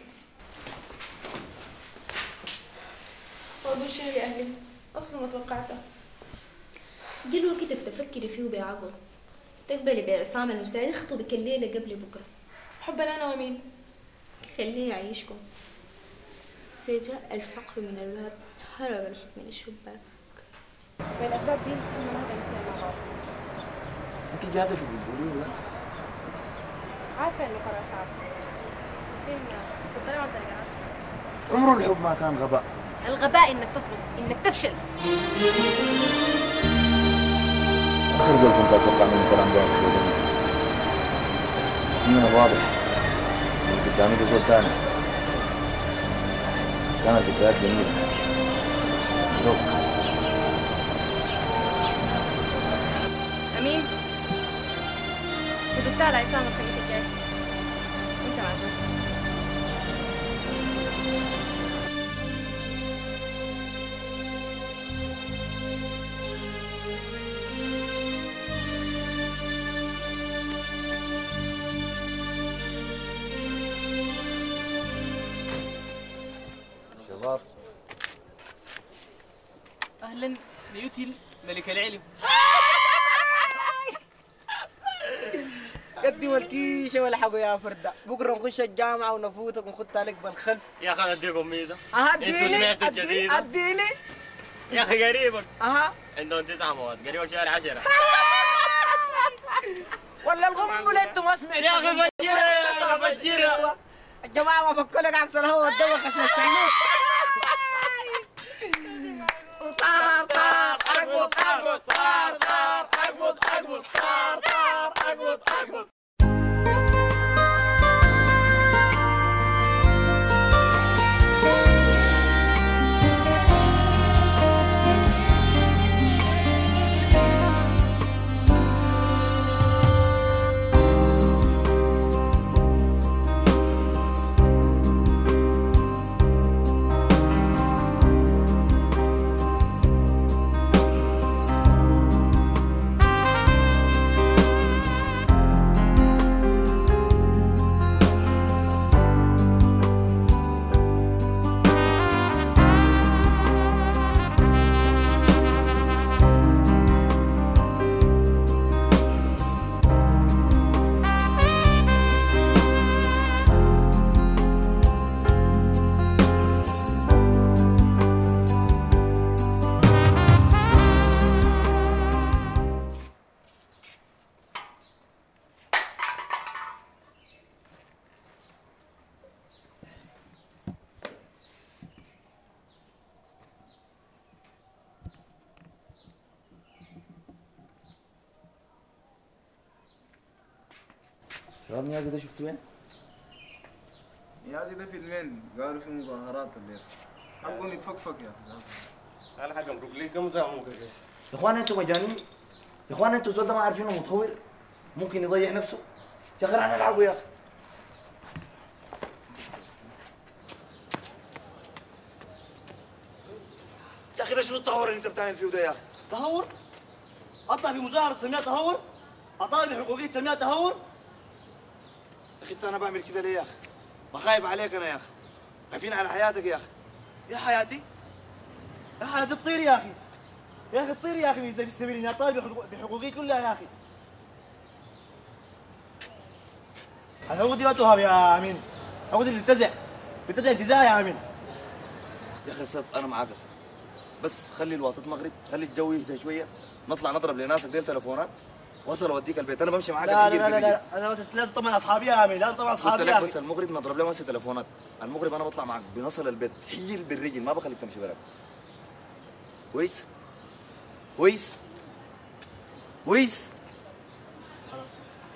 اقول شنو يا اهلي؟ اصلا ما توقعته. دي الوقت تفكري فيه بعقل، تقبلي بعصام المستعد يخطبك الليله قبل بكره. حبا انا ومين؟ خليه يعيشكم. سجاء الفقر من الباب، هرب الحب من الشباك. والاسباب دي احنا ما نقدر مع بعض. انت قاعده في اللي بتقوليه ده؟ عارفه انه قرار صعب. فين صدقني ما طريقه. عمره الحب ما كان غباء. الغباء انك تصبر، انك تفشل. اخر زول كنت اتوقع من الكلام ده من الواضح اللي قدامي ده زول تاني. كانت ذكريات جميله. امين كنت بتاع عصام الخميس الجاي وانت معزوم. شباب اهلا نيوتن ملك العلم. قدم الكيشه والحقوا يا فرده، بكره نخش الجامعه ونفوتك ونخط عليك بالخلف. يا اخي اديكم ميزه. اها انتوا اديني سمعتوا اديني الجديده؟ اديني يا اخي قريبك. اها عندهم تسع مواد، قريبك شهر عشرة. ولا الغنبله انتوا ما سمعتوا؟ يا اخي فجرها فجرها. الجماعه ما فكوا لك عكس الهواء والدواء خشن الشنوط. طار طار اقبض اقبض طار طار اقبض اقبض طار طار اقبض اقبض. شباب نيازي ده شفته وين؟ نيازي ده في المين قالوا في مظاهرات الليل حقهم يتفكفك يا اخي. هل حق مبروك ليه كم ساعه ممكن؟ يا اخوان انتوا مجانين؟ يا اخوان انتوا الزول ده ما عارفينه متهور؟ ممكن يضيع نفسه؟ يا اخي احنا نلعبوا يا اخي. يا اخي ده شنو التهور اللي انت بتعمل فيه ده يا اخي؟ تهور؟ اطلع في مظاهره تسميها تهور؟ اطالب حقوقي تسميها تهور؟ يا اخي انت انا بعمل كده ليه يا اخي؟ ما خايف عليك انا يا اخي. خايفين على حياتك يا اخي. يا حياتي؟ يا حياتي تطير يا اخي. يا اخي تطير يا اخي في سبيل اني اطالب بحقوق- بحقوقي كلها يا اخي. الحقوق دي ما تهاب يا امين. الحقوق دي بتنتزع. بتنتزع انتزاع يا امين. يا اخي سب انا معاك هسه. بس خلي الوقت مغرب، خلي الجو يهدى شويه، نطلع نضرب لناسك ديل تليفونات وصل اوديك البيت. انا بمشي معاك لا لا لا لا, لا. انا بس لازم طبعا اصحابي يا امين، لازم طبعا قلت اصحابي لك يا بس اخي. المغرب نضرب له هسه تليفونات. المغرب انا بطلع معاك بنصل البيت حيل بالرجل، ما بخليك تمشي براك. كويس؟ كويس؟ كويس؟ خلاص.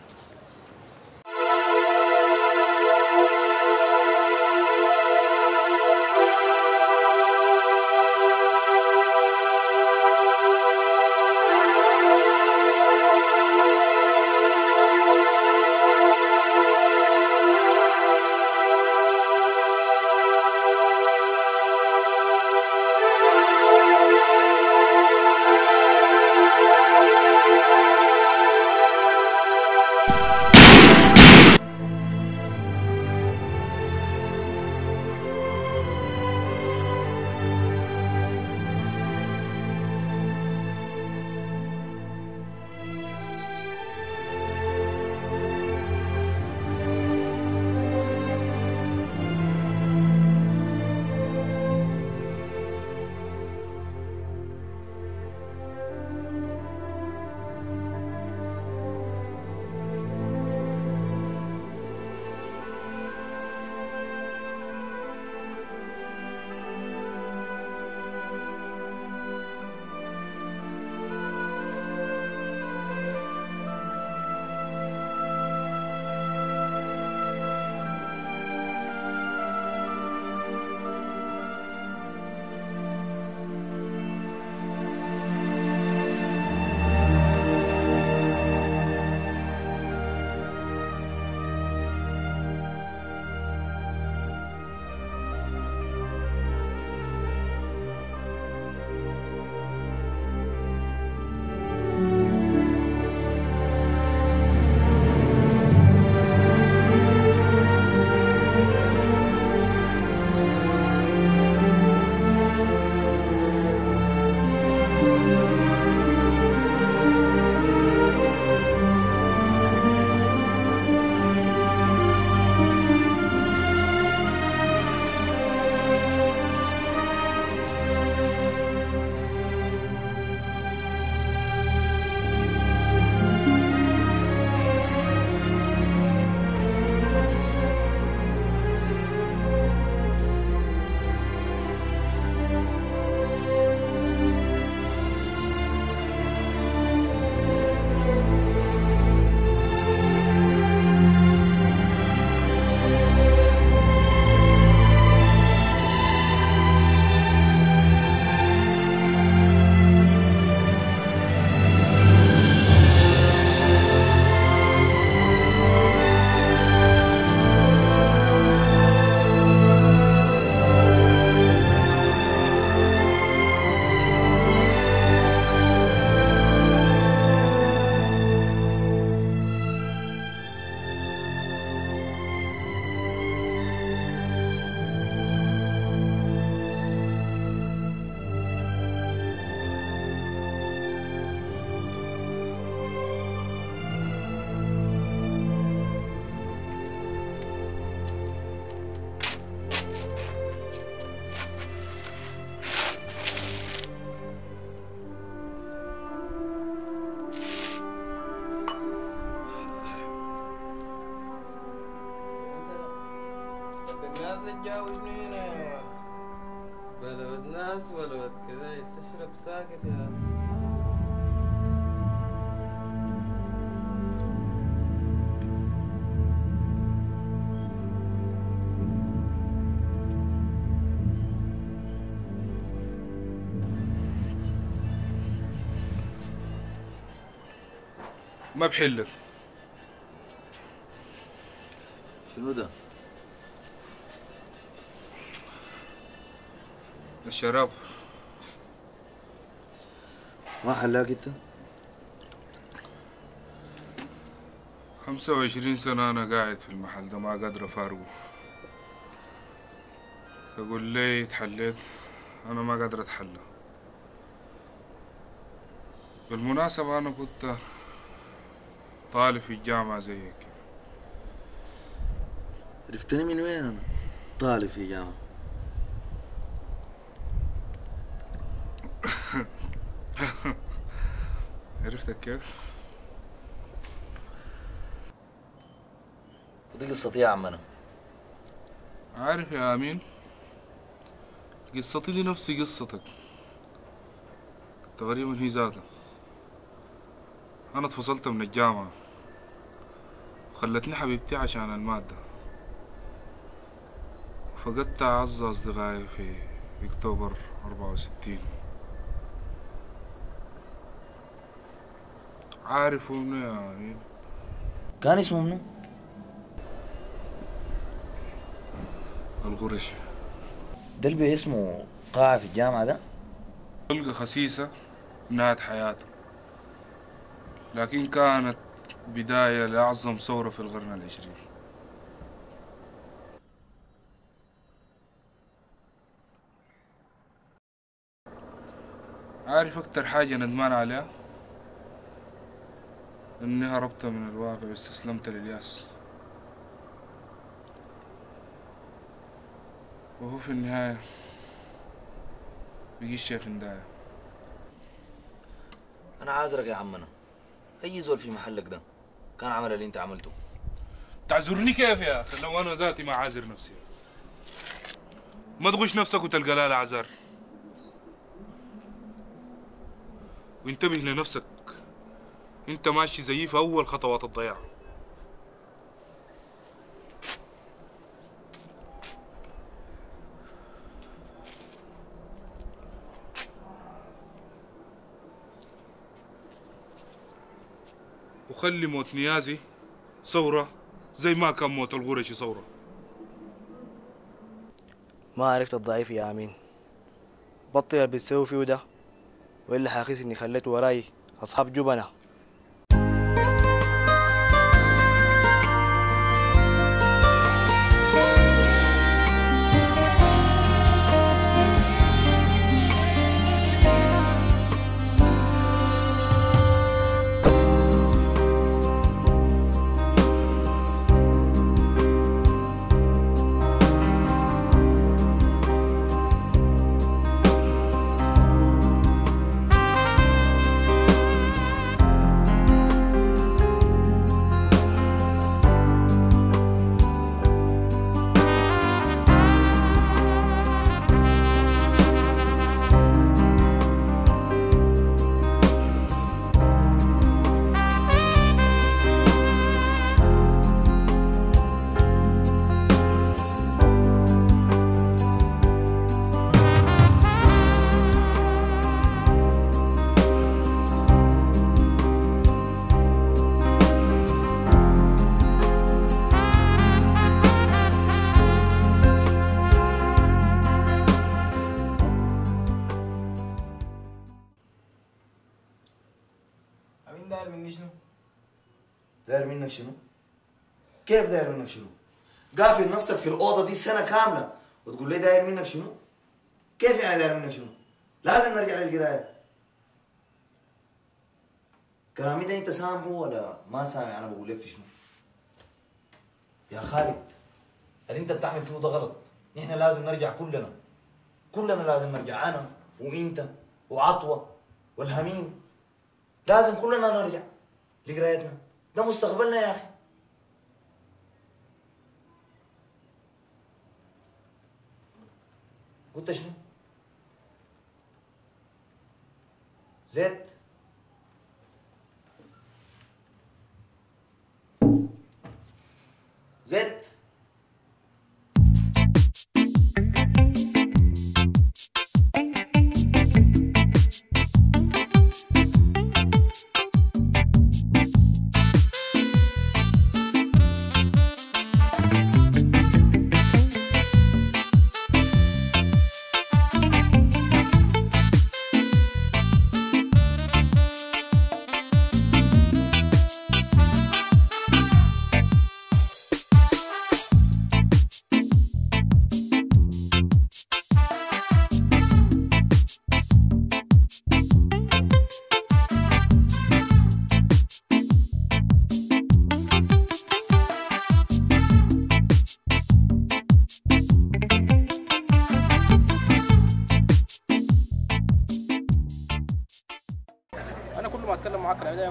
تتجاوزني هنا بلا ود ناس ولا ود كذا يستشرب ساكت يا ما بحلك. شنو ده؟ الشراب. ما حلاك انت؟ خمسة وعشرين سنة أنا قاعد في المحل ده ما قادر أفارقه. تقول لي اتحليت، أنا ما قادر أتحلى. بالمناسبة أنا كنت طالب في الجامعة زيك كده. عرفتني من وين أنا؟ طالب في جامعة. عرفتك كيف؟ ودي قصتي يا عمنا. عارف يا أمين، قصتي دي نفس قصتك تقريبا هي ذاتها. أنا اتفصلت من الجامعة وخلتني حبيبتي عشان المادة، فقدت أعز أصدقائي في أكتوبر أربعة وستين. عارفه منو يا أمين؟ كان اسمه منو؟ الغرشي. ده اللي باسمه قاعة في الجامعة ده؟ طلقة خسيسة نهاية حياته، لكن كانت بداية لأعظم ثورة في القرن العشرين. عارف أكتر حاجة ندمان عليها؟ إني هربت من الواقع واستسلمت للياس، وهو في النهاية بيجي الشيخ نداية. أنا عاذرك يا عمنا، أي زول في محلك ده كان عمل اللي أنت عملته. تعذرني كيف يا أخي؟ لو أنا ذاتي ما عاذر نفسي. ما تغش نفسك وتلقى لها الأعذار، وانتبه لنفسك، أنت ماشي زيي في أول خطوات الضياع. وخلي موت نيازي ثورة زي ما كان موت الغرشي ثورة. ما عرفت الضعيف يا أمين، بطل اللي بتسوي فيه ده وإلا حاخس إني خليت وراي أصحاب جبنة. داير مني شنو؟ داير منك شنو؟ كيف داير منك شنو؟ قافل نفسك في الأوضة دي سنة كاملة وتقول لي داير منك شنو؟ كيف يعني داير منك شنو؟ لازم نرجع للقراية. كلامي ده أنت سامعه ولا ما سامع؟ أنا بقول لك في شنو؟ يا خالد اللي أنت بتعمل فيه ده غلط، نحن لازم نرجع كلنا. كلنا لازم نرجع، أنا وأنت وعطوة والهميم، لازم كلنا نرجع لقرايتنا، ده مستقبلنا يا أخي. قلت شنو؟ زيت؟ زيت؟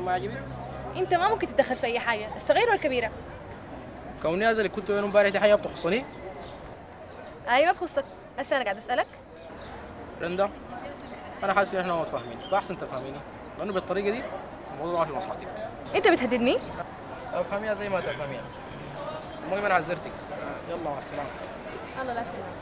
كلام ما عجبك؟ انت ما ممكن تتدخل في اي حاجه، الصغيره والكبيره. كوني هذا اللي كنت وين امبارح دي حاجه بتخصني؟ ايوه بخصك، هسه انا قاعد اسالك. رندا انا حاسس ان احنا ما متفاهمين، فاحسن تفهميني لانه بالطريقه دي الموضوع ما في مصلحتك. انت بتهددني؟ افهميها زي ما تفهميها. المهم انا عذرتك، يلا مع السلامه. الله لا سلام.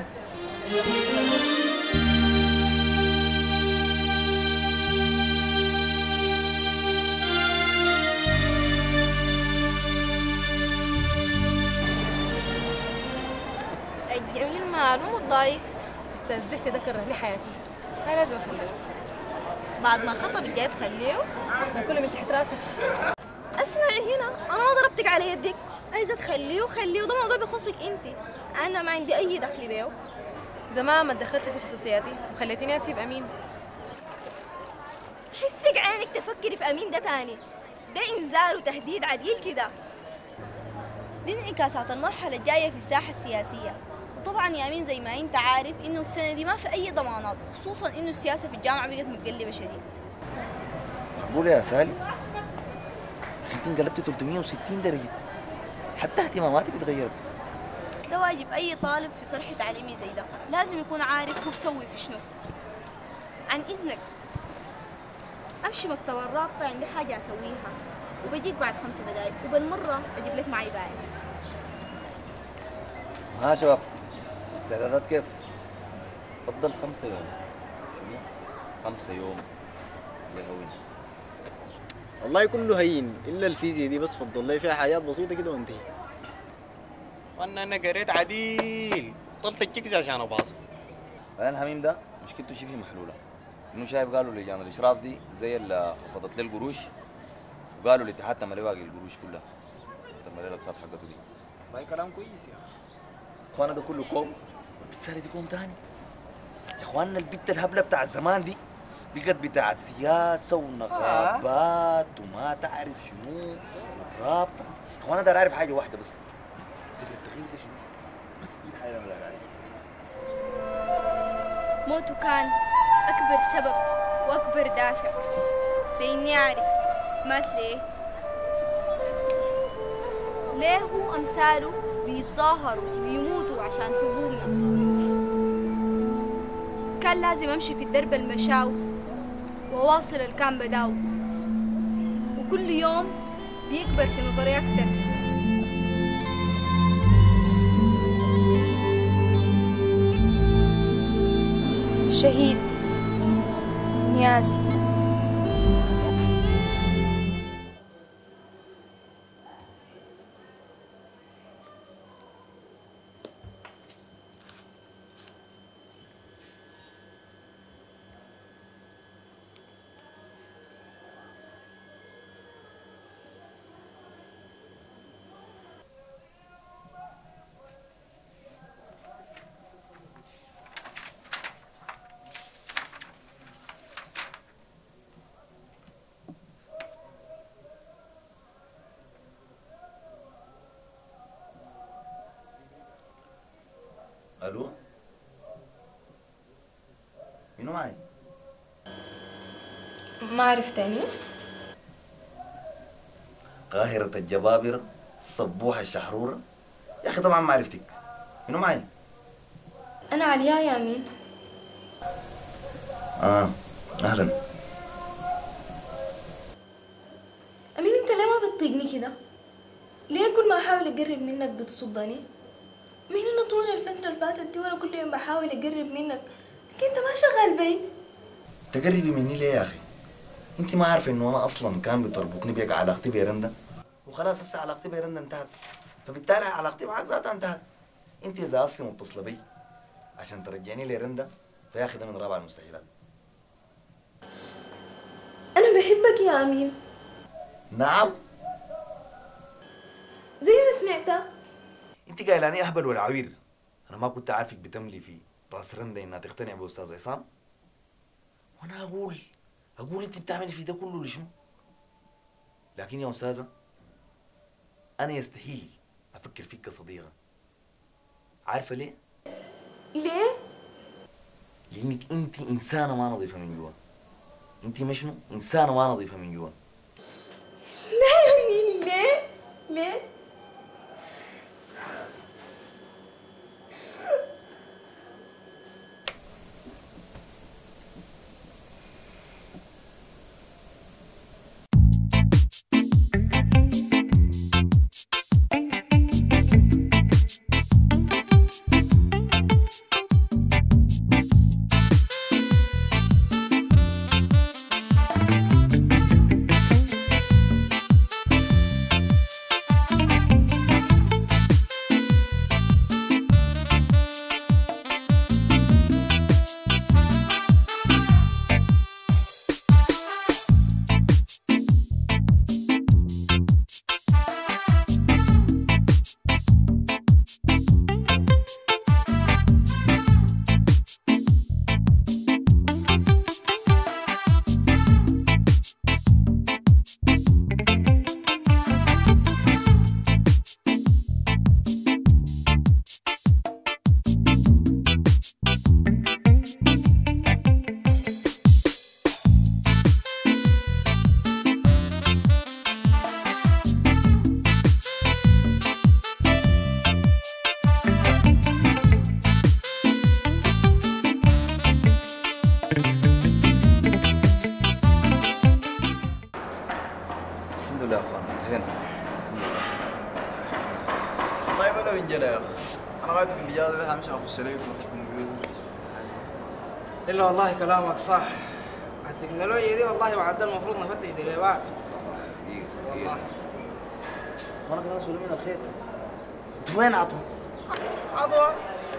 الجميل ماله متضايق. استاذ زفتي ده كره لي حياتي، هاي لازم اخليه. بعد ما خطبك جاي تخليه؟ ما كله من تحت راسك. اسمعي هنا، انا ما ضربتك على يدك، عايزه تخليه خليه، وده موضوع بيخصك انت، انا ما عندي اي دخل بيه. زمان ما تدخلت في خصوصياتي وخليتيني اسيب امين. حسك عينك تفكري في امين ده تاني، ده انذار وتهديد عديل كده. دي انعكاسات المرحلة الجاية في الساحة السياسية. وطبعا يا أمين زي ما أنت عارف إنه السنة دي ما في أي ضمانات، خصوصا إنه السياسة في الجامعة بقت متقلبة شديد. معقولة يا سالي؟ انت انقلبت ثلاثمية وستين درجة، حتى اهتماماتك اتغيرت. ده واجب أي طالب في صرح تعليمي زي ده، لازم يكون عارف هو بسوي في شنو. عن إذنك أمشي مكتب الرابطة، عندي حاجة أسويها وبجيك بعد خمس دقايق، وبالمرة أجيب لك معي باين. ها شباب، الاستعدادات كيف؟ فضل خمسة يوم. شنو؟ خمسة يوم لهوين. والله كله هين الا الفيزياء دي، بس فضل لي فيها حاجات بسيطه كده وانتهي. وانا انا قريت عديل، طلت الجكس عشان اباصي. بعدين حميم ده مشكلته شبه محلوله، انه شايف قالوا لجان الاشراف دي زي اللي خفضت لي القروش، وقالوا الاتحاد تم لي باقي القروش كلها، تم لي الاقساط حقته دي. والله كلام كويس يا اخي. اخوانا ده كله كوم، والبت دي كوم تاني. يا اخوانا البت الهبله بتاع الزمان دي بقت بتاع السياسه والنقابات آه. وما تعرف شنو والرابطه. يا اخوانا ده عارف حاجه واحده بس، سر التغيير ده شنو؟ بس دي الحاجه اللي انا عارفها. موته كان أكبر سبب وأكبر دافع لإني أعرف مات ليه. ليه هو أمثاله بيتظاهروا ويموتوا عشان حقوقنا. كان لازم أمشي في الدرب المشاو وأواصل الكام بداو، وكل يوم بيكبر في نظري أكتر. الشهيد نيازي. الو، مين معي؟ ما عرفتني؟ قاهرة الجبابرة، الصبوحة الشحرورة. يا أخي طبعا ما عرفتك، مين معي؟ أنا عليا يا أمين. آه أهلا. أمين أنت ليه ما بتطيقني كده؟ ليه كل ما أحاول أقرب منك بتصدني؟ مين أنا طول الفترة اللي فاتت دي وأنا كل يوم بحاول أقرب منك، لكن أنت ما شغال بي. تقربي مني ليه يا أخي؟ أنت ما عارفة إنه أنا أصلا كان بتربطني بيك علاقتي برندا، وخلاص هسه علاقتي برندا انتهت، فبالتالي علاقتي معك ذاتها انتهت. أنت إذا أصلي متصلة بي عشان ترجعني لرندا، فيا أخي ده من رابع المستحيلات. أنا بحبك يا أمين. نعم؟ زي ما سمعتها. انت قايلاني اهبل ولا عوير؟ انا ما كنت عارفك بتملي في راس رندا انها تقتنع باستاذ عصام، وانا اقول اقول انت بتعملي في ده كله لشنو؟ لكن يا استاذه انا يستحيل افكر فيك كصديقه. عارفه ليه؟ ليه؟ لانك انت انسانه ما نظيفه من جوا. انت مشنو؟ انسانه ما نظيفه من جوا. ليه؟ الحمد لله يا اخوان انتهينا. والله بلا وينجلى يا اخ. انا قاعد في الاجازه دي همشي اخش لي كورسكم. الا والله كلامك صح. التكنولوجيا دي والله وعد المفروض نفتش دريبات. والله وانا كده مسؤول من الخير. انت وين عطوه؟ عطوة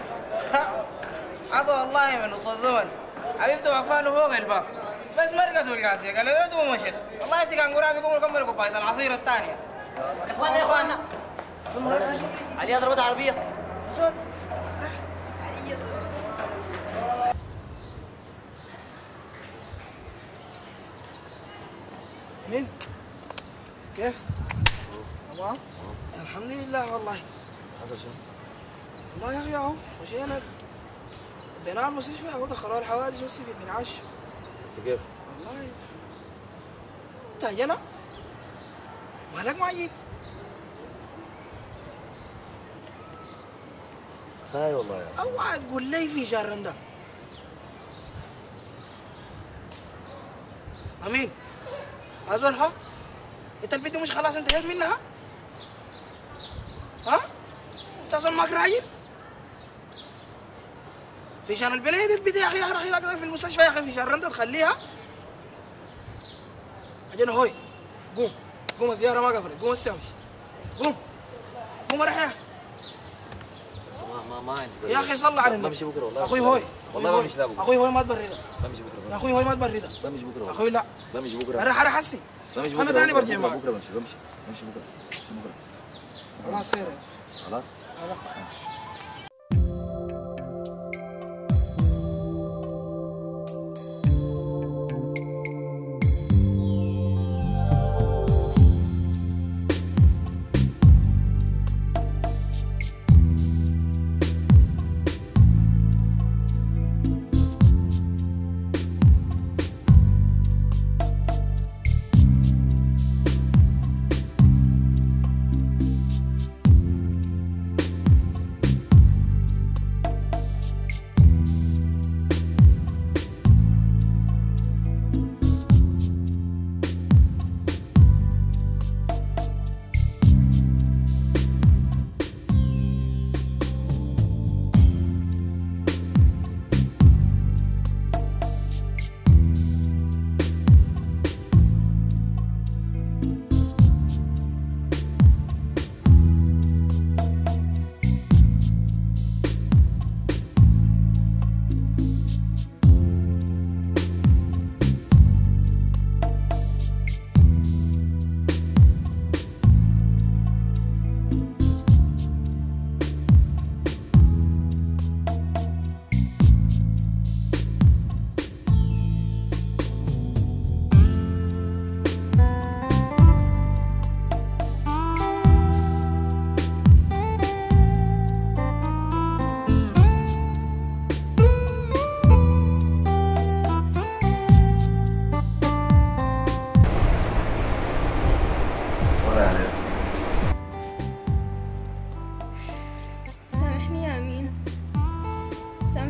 عطوة والله من نص الزمن. حبيبته واقفه له فوق الباب بس مرقته القاسيه قال له دوم ومشت. والله سي كان قراب يقوم يكمل كوبايه العصير الثانيه. يا اخوانا يا اخوانا عليها ضربات عربيه. مين؟ كيف؟ تمام؟ الحمد لله والله. حصل شنو؟ والله يا اخي اهو مشينا وديناه المستشفى اهو دخلوه الحوادث بس في الانعاش. بس كيف؟ والله تهجنا مالك معين. خاي والله يا اخي. اوعى تقول لي في شهر ده. امين ازول ها؟ انت البنت مش خلاص انتهيت منها؟ ها؟ انت اصلا معك راجل؟ في شان البنية البنت يا اخي يا اخي راح في المستشفى يا اخي في شهر ده تخليها؟ اجينا هوي قوم قوم الزيارة ما قفلت قوم هسه امشي قوم قوم راح يا بس ما ما ما عندي يا اخي صلى على النبي. بمشي بكره والله. اخوي هوي والله بمشي لا بكره. اخوي هوي ما تبرد. بمشي بكره. يا اخوي هوي ما تبرد. بمشي بكره. اخوي لا بمشي بكره. انا حرح حسي. بمشي بكره. انا تاني برجع معك. بكره بمشي بمشي بمشي بكره. بمشي بكره. خلاص خير خلاص؟ خلاص.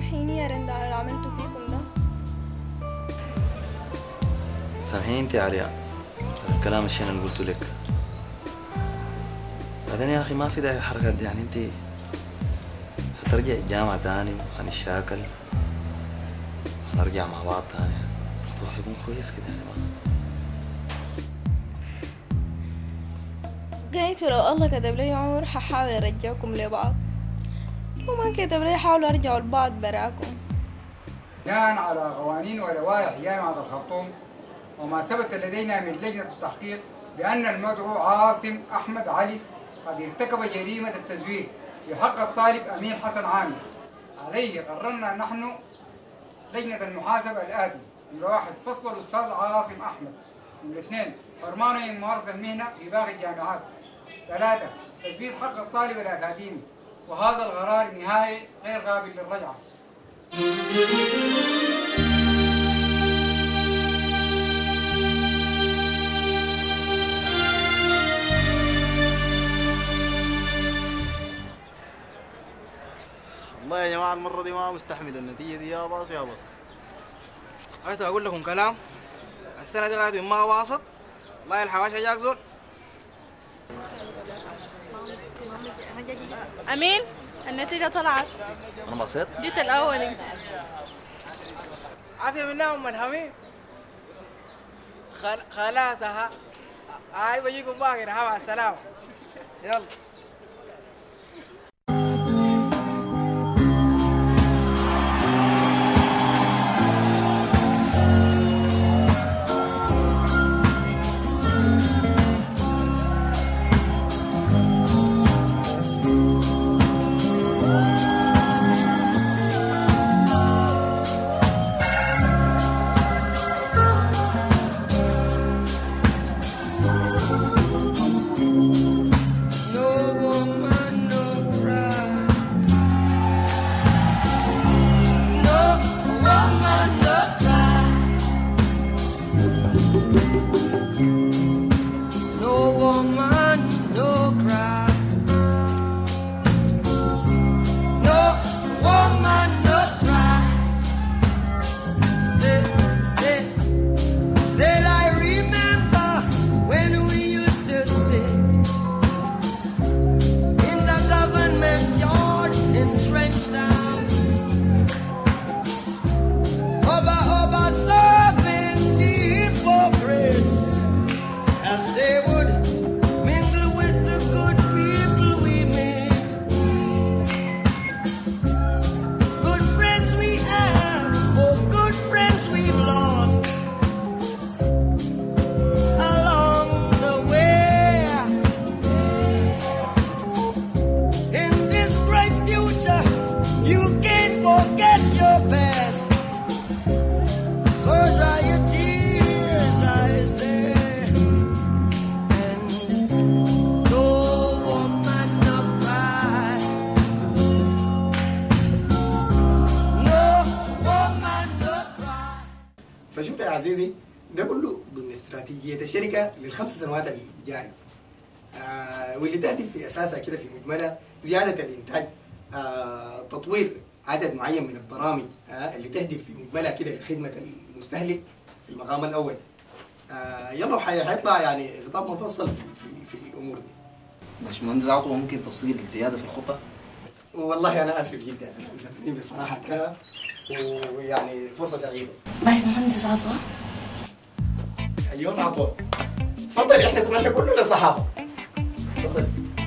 سامحيني يا رندا على اللي عملته فيكم ده. سامحيني انت يا علياء على الكلام الشين اللي قلته لك. بعدين يا اخي ما في داعي الحركات دي، يعني انت حترجع الجامعة تاني وهنشاكل هنرجع مع بعض تاني، الموضوع يكون كويس كده يعني. ما قايتوا لو الله كتب لي عمر ححاول ارجعكم لبعض، وما كتب لي حاولوا ارجعوا لبعض براكم. بناء على قوانين ولوائح جامعة الخرطوم وما ثبت لدينا من لجنة التحقيق بأن المدعو عاصم أحمد علي قد ارتكب جريمة التزوير في حق الطالب أمين حسن عامر، عليه قررنا نحن لجنة المحاسبة الآتي: نمرة واحد فصل الأستاذ عاصم أحمد. نمرة اثنين حرمانه من ممارسة المهنة في باقي الجامعات. ثلاثة تثبيت حق الطالب الأكاديمي، وهذا القرار نهائي غير قابل للرجعة. والله يا جماعة المرة دي ما مستحمل النتيجة دي، يا باص يا باص. هاتوا اقول لكم كلام، السنة دي غاية ما واسط، والله الحواشي جاك زول. امين النتيجة طلعت. انا بصيت جيت الاول انت. عافية منا ام الحميد. خل... خلاص ها هاي بجيكم باقي، مع السلامة. يلا. فشفت يا عزيزي ده كله ضمن استراتيجية الشركة للخمس سنوات الجاية، آه واللي تهدف في أساسها كده في مجملها زيادة الإنتاج، آه تطوير عدد معين من البرامج آه اللي تهدف في مجملها كده لخدمة المستهلك في المقام الأول. آه يلا حيطلع يعني خطاب مفصل في, في, في الأمور دي. باشمهندس عطوة ممكن تفصيل زيادة في الخطة؟ والله أنا آسف جدا زمني بصراحة كده، ويعني فرصة سعيدة. باشمهندس عطوة. أيوة عطوة. تفضل، إحنا زماننا كله للصحافة. تفضل.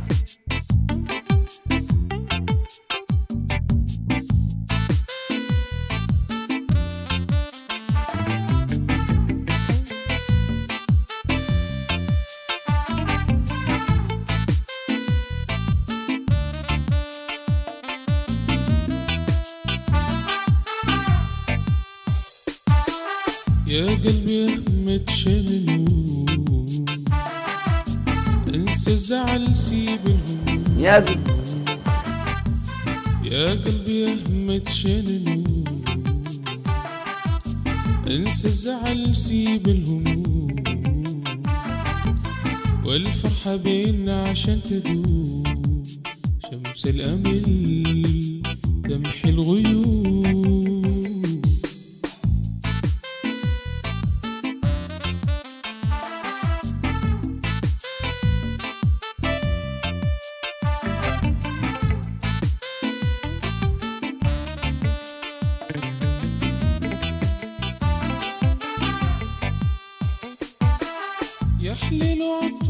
يا قلبي احمد شنو انسى الزعل سيب الهموم يا زلمة. يا قلبي احمد شنو انسى الزعل سيب الهموم والفرحة بينا عشان تدوم شمس الأمل تمحي الغيوم ليل وعطر